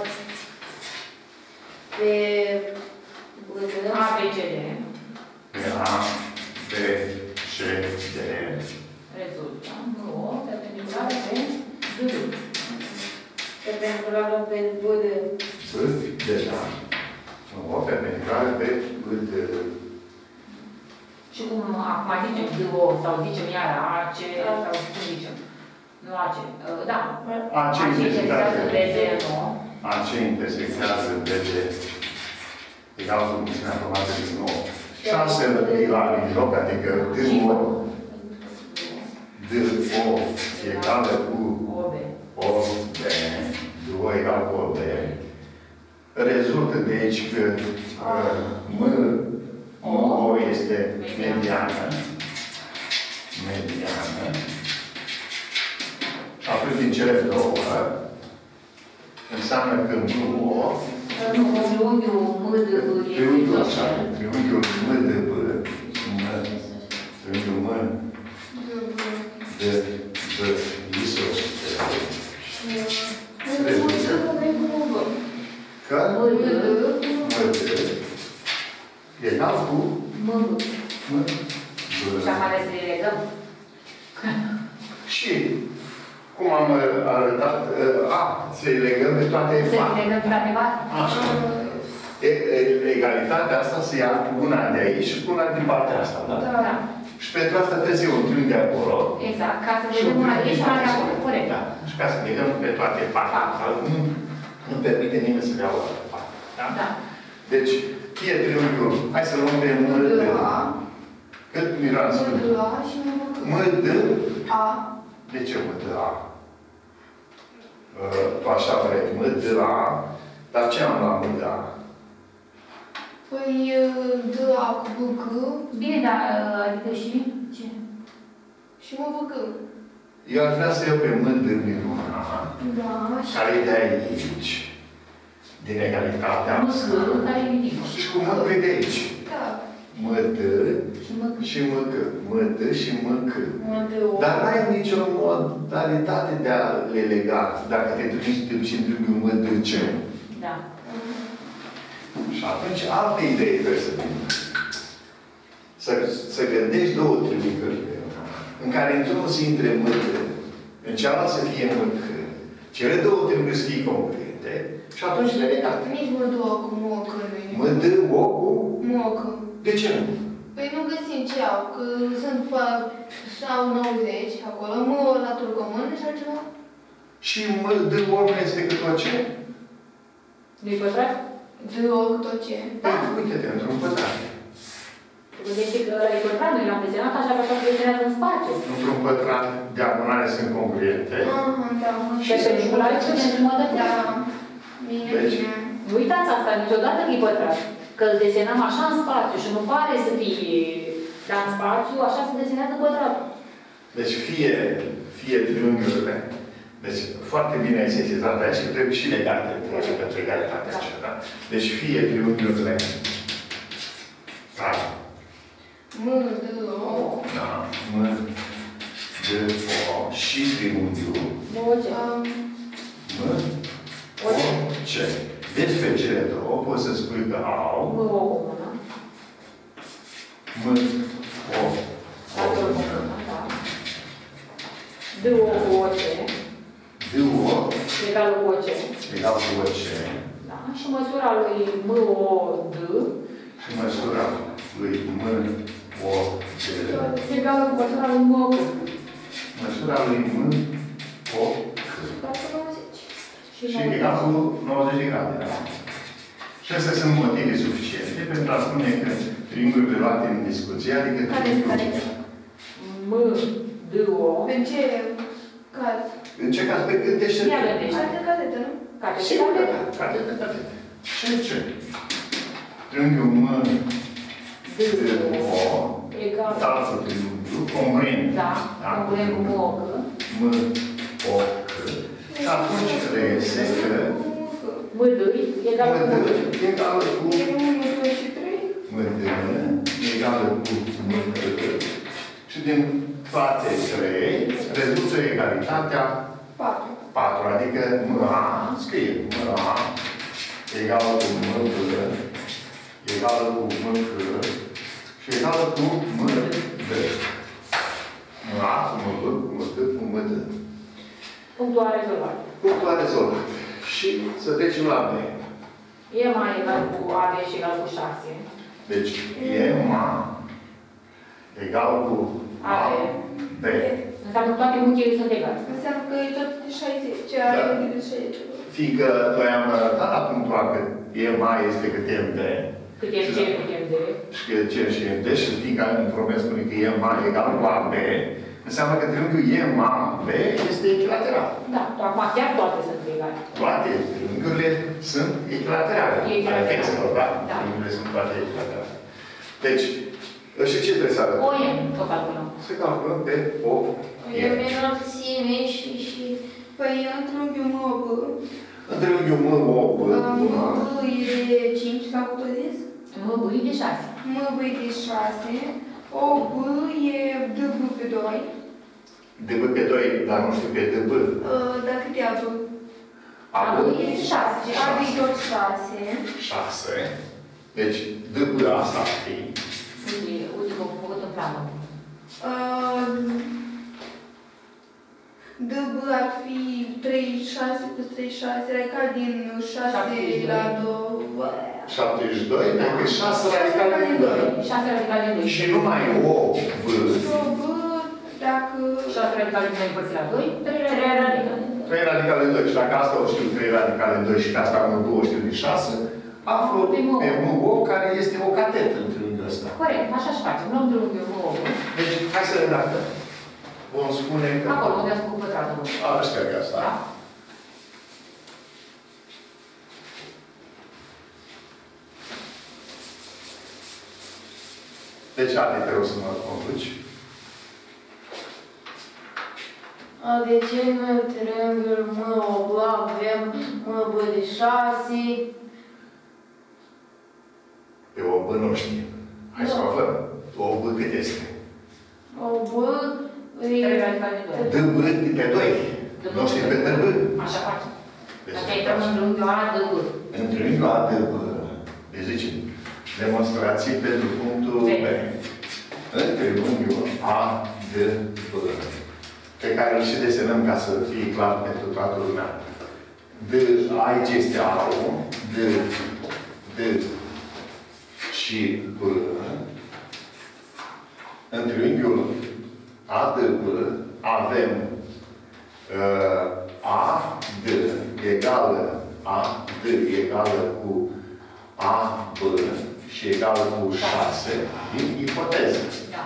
pe ABCD. pe ABCD. Rezultă. MO perpendicular pe BD. perpendiculară pe BD. BD, deja. MO perpendicular pe BD. Și cum acum zicem DO sau zicem iar AC sau cum zicem? Nu AC. Da. AC intersectează BD, nu? AC intersectează BD. Egal cu funcțiunea formată din nou. 6 la mijloc, adică DO egală cu OB. DO egal cu OB. Rezultă de aici că MO este mediană. Și atunci din cele două, înseamnă că MO, triunghiul MDB triunghiul MDB, triunghiul MDB isoscel. Că MD egal cu MB. Și am ales să le legăm. Și, cum am arătat, să le legăm de toate Să le legăm de toate parte. Așa. Egalitatea asta se ia cu una de aici și cu una din partea asta, da? Da. Și pentru asta trebuie să iei un triunghi de acolo. Exact, ca să vedem una de aici și una de acolo. Corect. Da. Și ca să legăm pe toate partele. Nu permite nimeni să le iau o altă parte. Da? Da. Deci, fie triunghiul, hai să luăm pe MD. Cât Miran spune? MDA și MD. A. De ce MDA? Tu așa vrei, MDA. Dar ce am la MDA? Păi, DA cu BC Bine, dar adică și ce? și mă BC. Eu aș vrea să iau pe MD Miruna, Da, și... care e de aici, din egalitatea asta. Care e ridicol. Și cu MD de aici. Da. MD și MC. MD și MC. Dar n-ai nicio modalitate de a le lega dacă te duci în triunghiul MDC. Da. Și atunci alte idei trebuie să vină. Să gândești două triunghiuri în care într-unul să intre MD, în cealaltă să fie MC. Cele două triunghiuri să fie congruente și atunci le legate. Nici MDA cu MOC nu e. MD-O cu... MOC. De ce nu? Păi nu găsim ce au, că sunt sau 90 acolo, mă latură comun și altceva. Și MD-O nu este cât o ce? Nu-i pătrat? DO tot ce. Da. Uite-te, într-un pătrat. Gândește că ăla e pătrat, noi l-am desenat așa că așa desenează în spațiu. Într-un pătrat, diagonale sunt congruente. Aha, da. Și perpendiculare sunt jumătate. Da. Bine, Deci, bine. Nu uitați asta, niciodată că e pătrat. Că îl desenăm așa în spațiu și nu pare să fie, dar în spațiu așa se desenează pătratul. Deci fie triunghiurile. Deci foarte bine ai sesizat aici că trebuie și legate pentru egalitatea aceea, da? Deci fie triunghiurile. Da. MDO. Da. MDO și triunghiul. Moce. MOC. Despre cele două poți să spui că au M, O comună. M, O, Latură comună, da. D, O cu OC. D, O, Egală cu OC. egal cu OC. Da. Și măsura lui M, O, D. Și măsura lui M, O, D. Egală cu măsura lui M, O, C. Măsura lui M, O, C. Și egal cu 90 de grade. Da? Și astea sunt motive suficiente pentru a spune că triunghiurile luate în discuție, adică triunghiul... M, D, O. Pe ce caz? În ce caz? Pe gândește... Ia gândește. Alte catetă, nu? Sigur că da. Catete. Ce? Triunghiul M, D, O, Egal. altă triunghiul, congruent. Da. Congruent cu M, O, C. M, O, C. Și atunci reiese că M, D, egal cu M, M, D, egală cu... E 1, 2 și 3. M, D, egală cu M, D. Și din toate trei rezultă egalitatea 4. 4, adică MA, scrie MA egală cu MB egală cu MC și egală cu MD. MA cu MB, cu MD, cu MD. punctul A rezolvat. Punctul a rezolvat. Și să trecem la B. E mai egal cu AB și egal cu 6. Deci MA egal cu AB. B. Înseamnă că toate punctele sunt egale. Înseamnă că e tot de 60. Ce are de 60. Fiindcă noi am arătat la punctul A că MA este cât MB. Cât e C, cât e D. Și că C și MD și fiindcă în problem spune că MA egal cu AB, înseamnă că triunghiul MAB este echilateral. Da, acum chiar toate sunt egale. Toate triunghiurile sunt echilaterale. Echilaterale. Ale fexelor, da? Da. Triunghiurile sunt toate echilaterale. Deci, și ce trebuie să arătăm? O e, tot calculăm. Să calculăm pe O. E înălțime și... Păi, în triunghiul MOB, În triunghiul MOB, MB e de 5, la cupădez. M, B e de 6. MB e de 6. OB e DB pe 2. DB pe 2, dar nu știu pe DB. Dar cât e AB? AB E 6. AB e tot 6. 6. Deci, DB asta ar fi. Uite că am făcut în plană. DB ar fi 36 plus 36, radical din 6 la 2. 72, dacă 6 radicale din 2. 6 radicale din 2. Și numai O, B, OB, dacă... 6 radicale din 2 împărțit la 2, 3 radicale. 3 radicale din 2. Și dacă asta o știu 3 radicale din 2 și pe asta am 2 o știu din 6, aflu pe MO, care este o catetă în triunghiul ăsta. Corect, așa și facem. Luăm triunghiul MO. Deci, hai să redactăm. Vom spune că... Acolo, unde am făcut pătratul. Ăștia că asta. Da? Deci, Adi, te rog să mă conduci. Deci, în triunghiul MOB avem MB de 6. Pe O, B nu știm. Hai să o aflăm. O, B cât este? OB 3 radicale din 2. DB pe 2. Nu știm pe DB. Așa facem. Deci, Dacă intrăm în triunghiul A, DB. în triunghiul ADB, deci zicem, demonstrații pentru punctul B. În triunghiul ADB, pe care îl și desenăm ca să fie clar pentru toată lumea. Aici este A-ul, D și B. În triunghiul ADB avem AD egală AD egală cu AB și egală cu 6 din ipoteză. Da.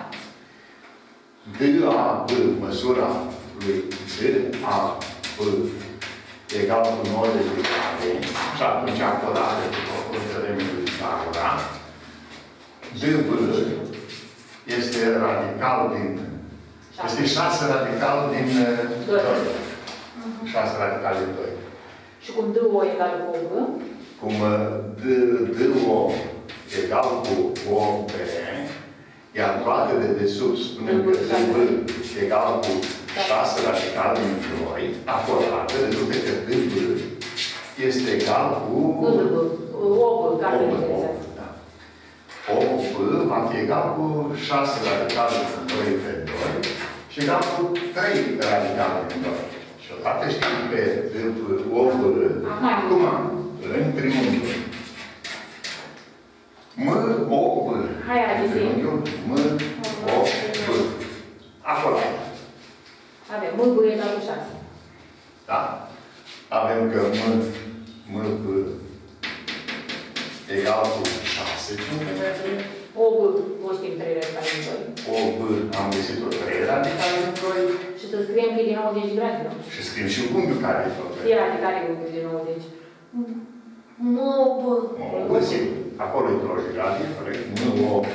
DAB, măsura lui DAB egală cu 90 de grade și atunci acordată cu teoremul lui Pythagora. DB este radical din... Este 6 radical din 2. 6 radical din 2. Și cum DO egal cu OB? Cum DO egal cu OB, iar toate de desubt spunem că DB egal cu 6 radical din 2, acordată, rezultă că DB este egal cu... Nu după, 8, ca să interesează. 8 va fi egal cu 6 radicale din 2 pe 2 și egal cu 3 radicale din 2. Și odată știm pe 8 cum am? În triunghiul. M-O-B. Hai, adică. M-O-B. Acolo. Avem M-B egal cu 6. Da? Avem că M-B egal cu 6 cm. O-B, o știm 3 radicale din 2. O-B am găsit-o 3 radicale din 2. Și să scriem că e de 90 grade, nu? Și scriem și unghiul care e tot. E radicale unghiul de 90. M-O-B. M-O-B, sigur. Acolo e 90 grade, M-O-B.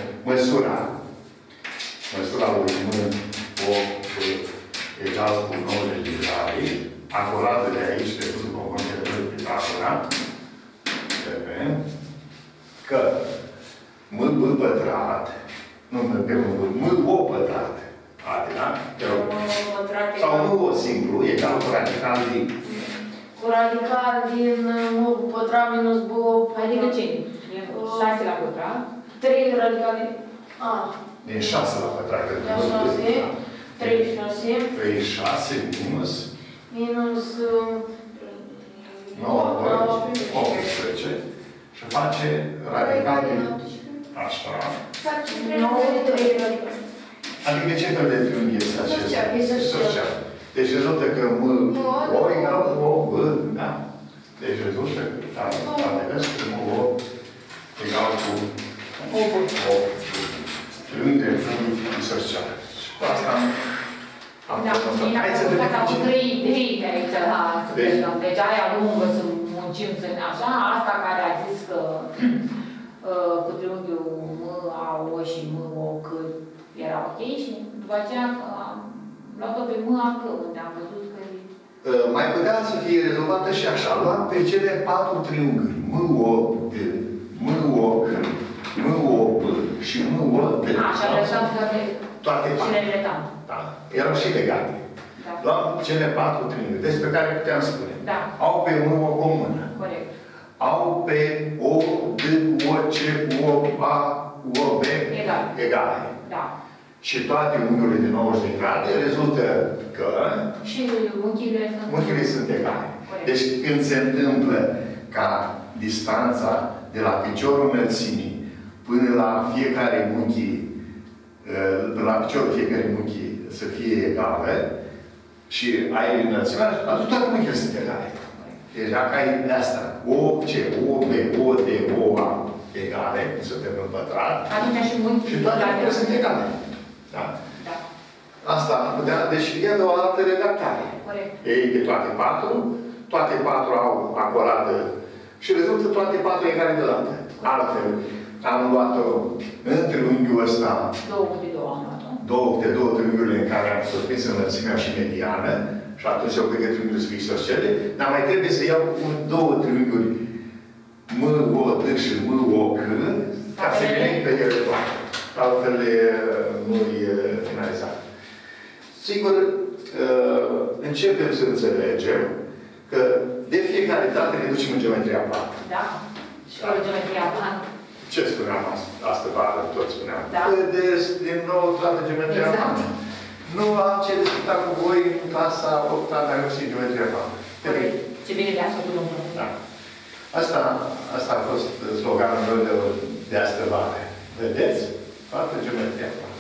Măsura lui M-O-B egal cu 90 de grade. Acoladă de aici, de tot componentul de Pitagora. Vedem că M-B pătrat, nu pe M-O pătrat, da? Sau M-O simplu, egal cu radical din... Cu radical din M-O pătrat minus B. Adică ce? 6 la pătrat. 3 radical din... A. Din 6 la pătrat. 36. 36 minus... Minus... 18. Și face radical din... Așa. Face 3 radical. Adică ce fel de triunghi este acesta? Isosceal. Deci rezultă că M-O egal cu O-B, da? Deci rezultă că M-O egal cu O-B. Triunghi de triunghi isosceal. Și cu asta am Hai să vedem. Am avut 3 idei de aici la studentăm. Deci aia lungă să muncim, să ne așa. Asta care a zis că cu triunghiul M-A-O și M-O-C era ok și după aceea am luat-o pe M-A-C, unde am văzut că... Mai putea să fie rezolvată și așa. Luam pe cele 4 triunghiuri. M-O-D, M-O-C, M-O-B și M-O-D. Așa, lăsăm că toate 4. și le retam. Da. Erau și legate. Da. Luam cele 4 triunghiuri, despre care puteam spune. Da. Au pe M o comună. Corect. Au pe O, D, O, C, O, A, O, B egale. Da. Și toate unghiurile de 90 de grade rezultă că Și unghiile sunt egale. Corect. Deci când se întâmplă ca distanța de la piciorul înălțimii până la fiecare unghi, până la piciorul fiecare unghi să fie egală și ai înălțimea, atunci toate unghiile sunt egale. Deci dacă ai asta, O, C, O, B, O, D, O, A egale, suntem în pătrat, și toate unghiile sunt egale. Da? Da. Asta am putea, deci e de o altă redactare. Corect. Ei de toate patru au acoladă și rezultă toate 4 egale deodată. Altfel, am luat-o între unghiul ăsta, 2 am luat-o. 2 triunghiurile în care am surprins înălțimea și mediană, și atunci eu cred că triunghiul să fie isoscele, dar mai trebuie să iau 2 triunghiuri M-O-D și M-O-C, ca să gândesc pe ele toate. Altfel nu e finalizat. Sigur, începem să înțelegem că de fiecare dată ne ducem în geometria plană. Da. Și fără geometria plană. Ce spuneam astă vară? Tot spuneam. Da. Vedeți din nou toată geometria plană. Nu am ce discuta cu voi în clasa 8-a, dar eu și geometria plană. Ce bine le-ați făcut un lucru. Da. Asta a fost sloganul meu de astă vară. Vedeți? Toată geometria plană.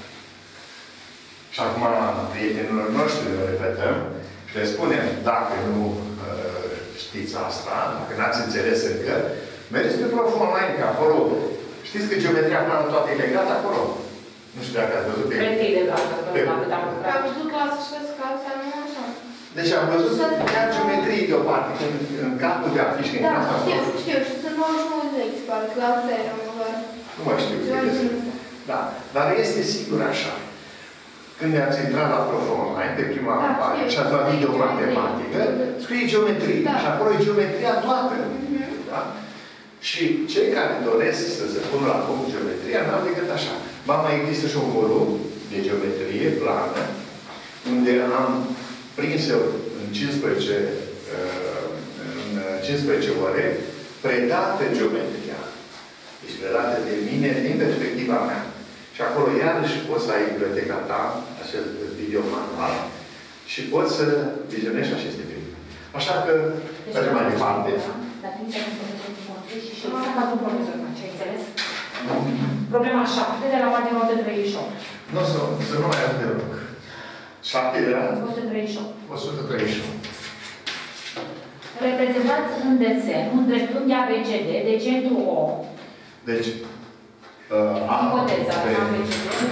Și acum, prietenilor noștri, le repetăm și le spunem, dacă nu știți asta, dacă n-ați înțeles încă, mergeți pe proful online, că acolo, știți că geometria plană toată e legată acolo? Nu știu dacă ați văzut pe... Cred că e legată, cât am lucrat. Am văzut clasa și clasa, nu așa. Deci am văzut chiar geometrii deoparte, în capul de afiș, în Da, casa știu, și sunt 99 de lecții, parcă la asta era măcar. Nu mai știu. Da, dar este sigur așa. Când ne-ați intrat la proful online, pe prima parte, și ați luat video matematică, scrie geometrie. Și acolo e geometria toată. Da? Și cei care doresc să se pună la punct geometria, n-au decât așa. Mai există și un volum de geometrie plană, unde am prins eu în 15 15 ore predate geometria. Deci predate de mine din perspectiva mea. Și acolo iarăși poți să ai biblioteca ta, acest video manual, și poți să vizionezi aceste filme. Așa că, mergem mai departe. Dar nu se și să fac un profesor, ce ai înțeles? Problema 7 de la pagina 138. Nu, să nu mai am deloc. 7 de la? 138. 138. Reprezentați în desen un dreptunghi ABCD de centru O. Deci, Ipoteza ABCD.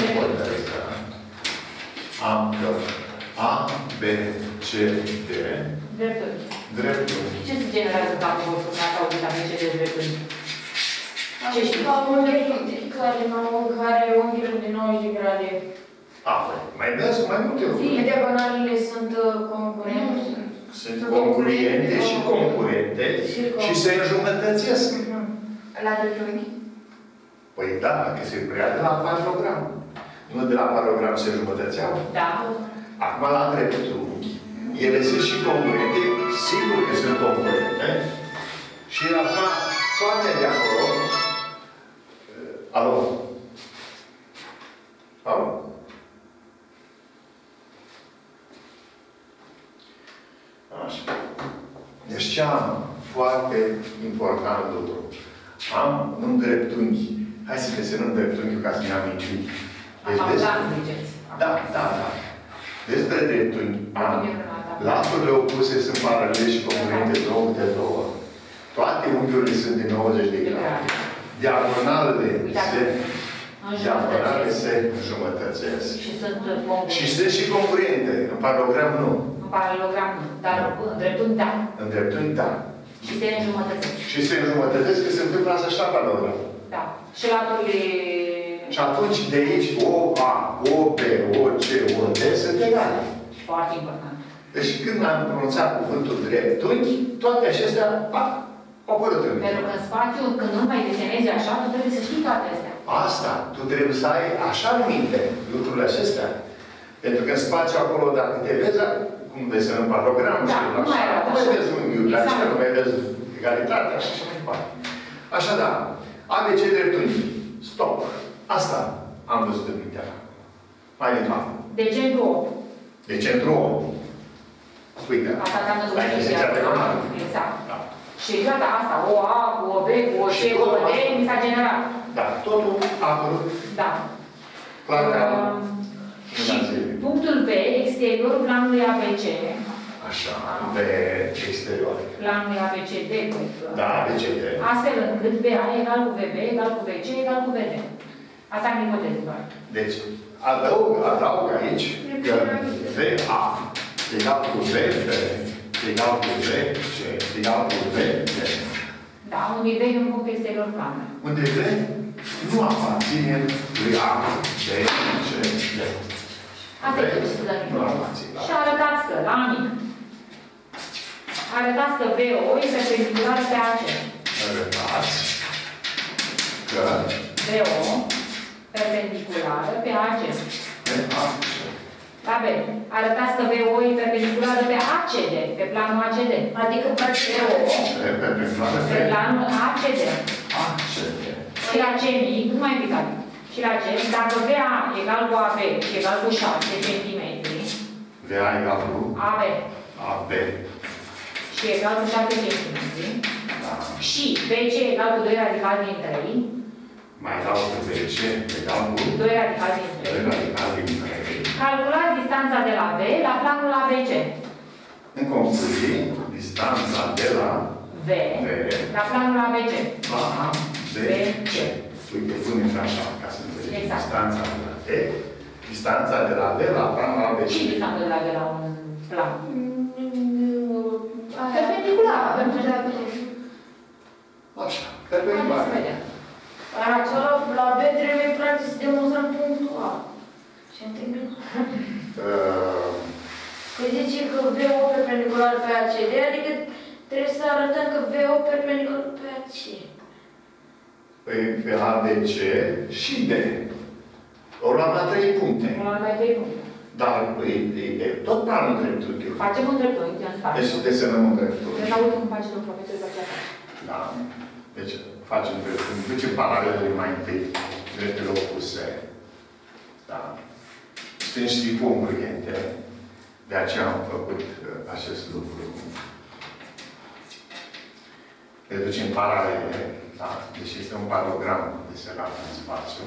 A, B, C, D. Dreptunghi. Dreptunghi. Ce se generează dacă vă spuneați auzit ABCD de dreptunghi? Ce știi? Ca un unghi care are unghiuri de 90 de grade. Mai merg mai multe lucruri. Diagonalele sunt concurente. Sunt concurente și concurente și se înjumătățesc. La dreptunghi? Păi da, că se prea de la parogram. Nu de la parogram se înjumătățeau. Da. Acum la dreptunghi. Ele sunt și concurente, sigur că sunt concurente. Și acum toate de acolo. Alo? Alo? Așa. Deci ce am? Foarte important lucru. Am un dreptunghi. Hai să desenăm dreptunghiul ca să ne amintim. Da. Despre dreptunghi am. Laturile opuse sunt paralele și congruente de două. Toate unghiurile sunt de 90 de grade. Diagonalele se înjumătățesc. Și sunt și congruente. În paralogram nu. În paralogram nu. Dar în dreptunghi da. În dreptunghi da. Și se înjumătățesc. Și se înjumătățesc că se întâmplă asta și la paralogram. Da. Și laturile... Și atunci de aici OA, OB, OC, OD sunt egale. Foarte important. Deci când am pronunțat cuvântul dreptunghi, toate acestea, au apărut în mine. Pentru că în spațiu, când nu mai desenezi așa, tu trebuie să știi toate astea. Asta, tu trebuie să ai așa în minte lucrurile acestea. Pentru că în spațiu acolo, dacă te vezi, cum desenăm paralogram și nu mai vezi unghiul, dar ce nu mai vezi egalitatea și așa mai departe. Așadar, ABC dreptunghi. Stop. Asta am văzut în mintea mea. Mai departe. De centru O. De centru O. Uite. Asta înseamnă exact. Da. Și gata, asta, OA, cu OB, cu OC, cu OD, mi s-a generat. Da, totul a apărut. Da. Clar ca și punctul B, exteriorul planului ABC. Așa, B exterior. Planului ABCD, cred că. Da, ABCD. Astfel încât BA egal cu VB, egal cu VC, egal cu VD. Asta am ipoteză doar. Deci, adaug aici că VA egal cu VB egal cu VC egal cu VD. Da, unde V e un punct exterior plan. Unde V nu aparține lui A, B, C, D. Asta e ce să dăm ipoteză. Și arătați că, la mic, arătați că VO este perpendicular pe AC. Arătați că VO perpendiculară pe AC. pe AC. La B. Arătați că VO e perpendiculară pe ACD, pe planul ACD. Adică pe VO. Perpendiculară Pe planul ACD. ACD. Și la C mic, nu mai picat. Și la C, dacă VA egal cu AB egal cu 6 cm. VA egal cu AB. AB. Și egal cu 7 cm. Da. Și BC egal cu 2 radicali din 3. Mai dau cu BC egal cu 2 radicali din 3. 2 radicali din 3. Calculați distanța de la V la planul ABC. În concluzie, distanța de la V la planul ABC. La ABC. Uite, punem și așa, ca să înțelegem. Exact. Distanța de la V. Distanța de la V la planul ABC. Ce distanța de la V la un plan? Perpendicular. Așa, perpendicular. Dar acela, la B trebuie practic să demonstrăm punctul A. Ce întâmplă? Păi zice că VO perpendicular pe ACD, adică trebuie să arătăm că VO perpendicular pe AC. Păi pe ABC și D. O luăm la 3 puncte. O luăm la 3 puncte. Dar e tot planul dreptunghiului. Facem un dreptunghi, în spate. Deci desenăm un dreptunghi. Să aud cum face domnul profesor pe aceea. Da. Deci facem dreptunghi. Ducem paralelele mai întâi, dreptele opuse. Da. Sunt și congruente. De aceea am făcut acest lucru. Le ducem paralele. Da. Deci este un paralogram desenat în spațiu.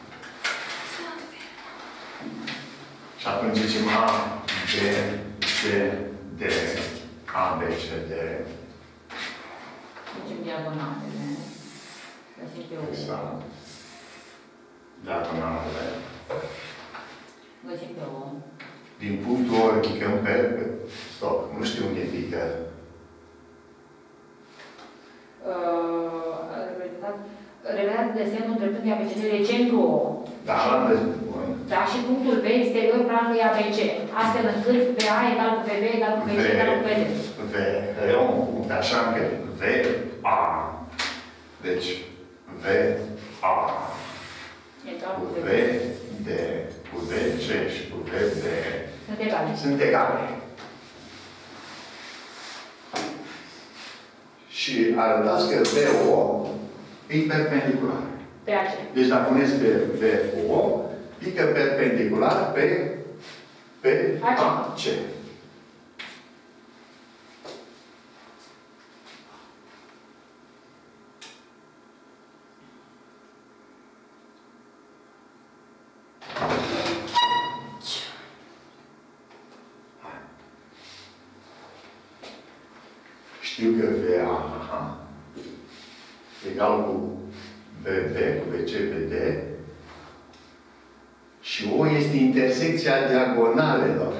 Și atunci zicem A, B, C, D, A, B, C, D. Facem diagonalele. Găsim pe O. Exact. Diagonalele. Găsim pe O. Din punctul O picăm pe... Stop, nu știu unde pică. Revelat desenul dreptunghi ABCD de centru O. Da, l-am văzut. Da, și punctul B exterior planului ABC. Astfel încât VA egal cu VB egal cu VC egal cu VD. V. E un punct așa încât V, A. Deci, V, A. Egal Cu cu V, VB. D, cu V, C și cu V, D. Sunt egale. Sunt egale. Și arătați că VO e perpendicular. Pe AC. Deci dacă puneți pe VO, pică perpendicular pe AC. Știu că VA egal cu VB, cu VC, VD, și O este intersecția diagonalelor.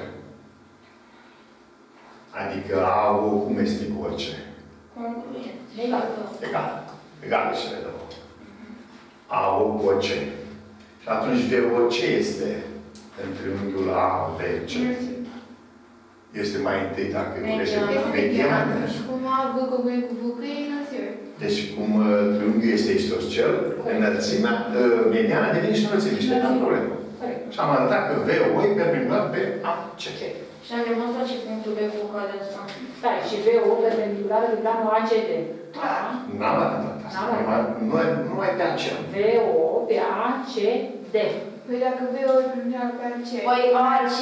Adică AO cum este cu orice? Congruent. Egal. Egal. Egal cele două. AO cu OC. Și atunci VOC este în triunghiul AVC. Este mai întâi, dacă vreți, mediană. Și cum A, V, congruent cu V, că e înălțime. Deci, cum triunghiul este isoscel, înălțimea, mediana devine și înălțime. Și nu am problemă. Și am arătat că VO e perpendicular pe AC. Și am demonstrat și punctul B cu cadența. Stai, și VO perpendicular pe planul ACD. Clar. N-am arătat asta. Nu mai pe aceea. VO pe ACD. Păi dacă V o perpendicular pe AC. Păi AC,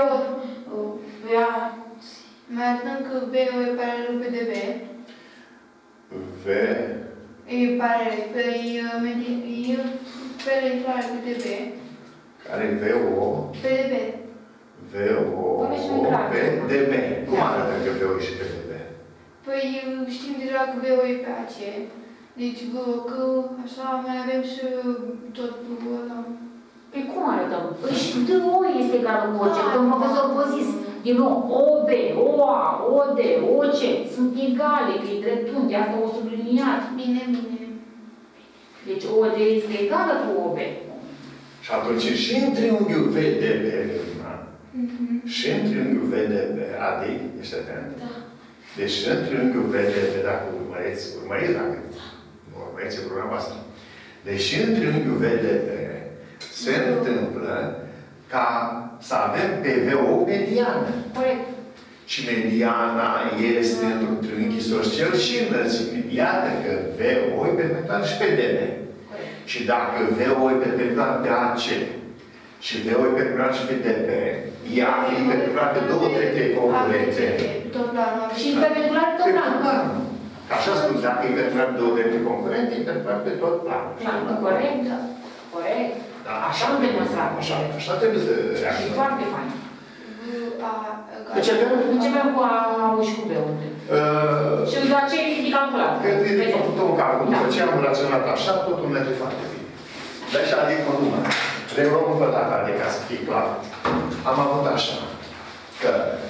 Mai arătăm că V o e paralel pe DB. V. E paralel pe perpendicular pe DB. Care VO. Pe DB. VO pe DB. Cum arată că VO e și pe DB? Păi știm deja că V o e pe AC. Deci că așa mai avem și tot ăla. Păi cum arătăm? Păi și DO este egal cu OC. Domnul profesor v-a zis, din nou, OB, OA, OD, OC sunt egale, că e dreptunghi, asta o subliniat. Bine. Deci OD este egală cu OB. Și atunci și în triunghiul VDB, și în triunghiul VDB, Adi, ești atent? Da. Deci și în triunghiul VDB, dacă urmăriți dacă nu urmăriți problema voastră. Deci și în triunghiul VDB se întâmplă ca să avem pe VO mediană. Corect. Și mediana este într-un triunghi isoscel și înălțime. Iată că VO e perpendicular și pe DB. Și dacă VO e perpendicular pe AC și VO e perpendicular și pe DB, ea e perpendicular pe două trepte concurente. Tot planul. Și perpendicular tot planul. Ca așa spun, dacă e perpendicular pe două trepte concurente, e perpendicular pe tot planul. Corect. Corect. Da, Așa am demonstrat. Așa trebuie să Și reacționăm. foarte fain. Deci Începem cu A și cu B. Și la ce e calculat? Cred că e făcut un calcul. După ce am raționat așa, totul merge foarte bine. Dar și adică mă număr. Reluăm încă o dată, adică ca să fie clar. Am avut așa, că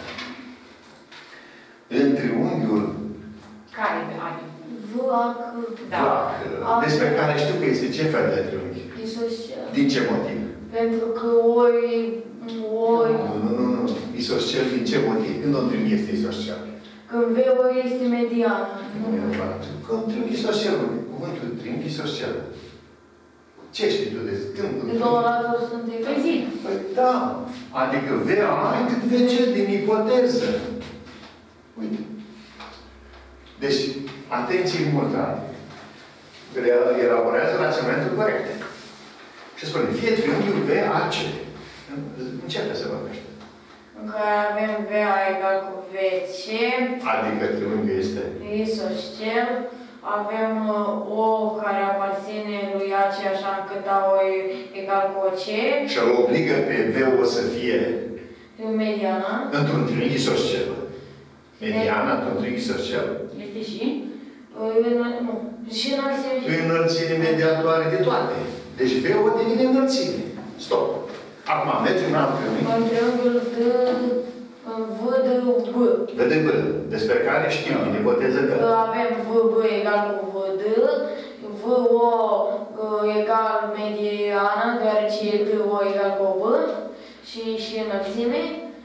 în triunghiul Care pe ani? VAC. VAC, despre care știu că este ce fel de triunghi. Isoscel. Din ce motiv? Pentru că ori... Nu. Isoscel din ce motiv? Când un triunghi este isoscel? Când VO este mediană. Când triunghi isoscel, cuvântul triunghi isoscel. Ce știi tu de stângul? De două laturi sunt Păi egale. zi. Păi da. Adică VA cât VC din ipoteză. Uite. Deci, atenție multă. Elaborează raționamentul corect. Și spune, fie triunghiul VAC. Începe să vorbește. În care avem VA egal cu VC. Adică triunghiul este... Isoscel. Avem O care aparține lui AC așa încât AO e egal cu OC. Și îl obligă pe VO să fie Mediana. într-un triunghi isoscel. Mediana într-un triunghi isoscel. Este și? Nu. Și înălțime și... Înălțime mediatoare de toate. Deci VO devine înălțime. Stop. Acum mergem în alt triunghi. În triunghiul VDB. VDB. Despre care știm din ipoteză că... Avem VB egal cu VD. VO egal mediană, deoarece DO egal cu OB. Și înălțime.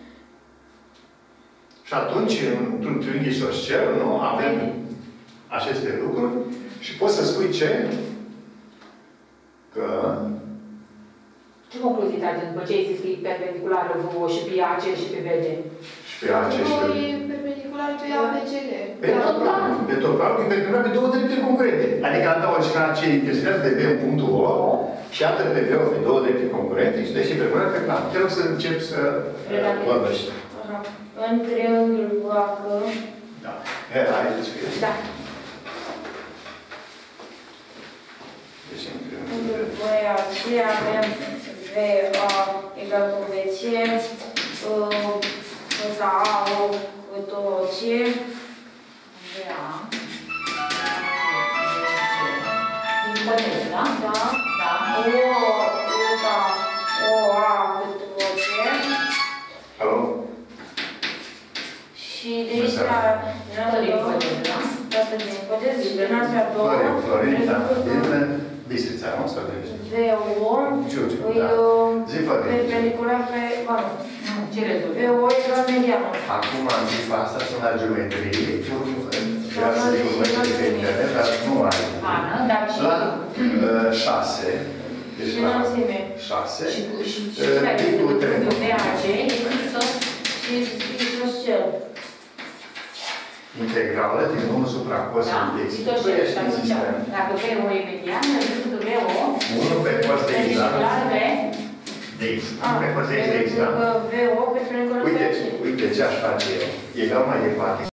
Și atunci, într-un triunghi isoscel, nu? Avem aceste lucruri și poți să spui ce? Că... Ce concluzii tragi după ce ai zis că e perpendiculară VO și pe AC și pe VD? Și pe AC și pe... E perpendicular pe ABCD. Pe tot planul, e perpendicular pe două drepte concurente. Adică adaugi că AC intersetează de B în punctul O și atât pe VO pe două drepte concurente și deci e perpendicular pe plan. Te rog să începi să vorbești. În triunghiul VAC. Da. Hai să scrie. Da. Deci în triunghiul VAC avem VA egal cu VC. La AO cât OC. VA. Din ipoteză, da? Da. Da. OA cât OC. Alo? Și de aici Tot din ipoteză, da? toată din ipoteză și din astea două. Florinta, din Bistrița, nu? Sau de aici? VO Giurgiu, îi da. Zi, Florinta. perpendicular pe... Nu, ce rezolvi? VO egal mediană. Acum am zis că asta sunt la geometrie. Vreau să zic următoare pe internet, dar nu ai. Ana, dar și... La 6. Deci Și la înălțime. 6. Și VAC, Și isoscel. Integrală din 1 suprapus da? de x. Isoscel. Și atunci, dacă VO e mediană, rezultă VO 1 pe cos de x, da? perpendicular pe... De x. 1 pe cos de x, da? VO perpendicular pe Uite, AC. uite ce aș face eu. Egal mai departe.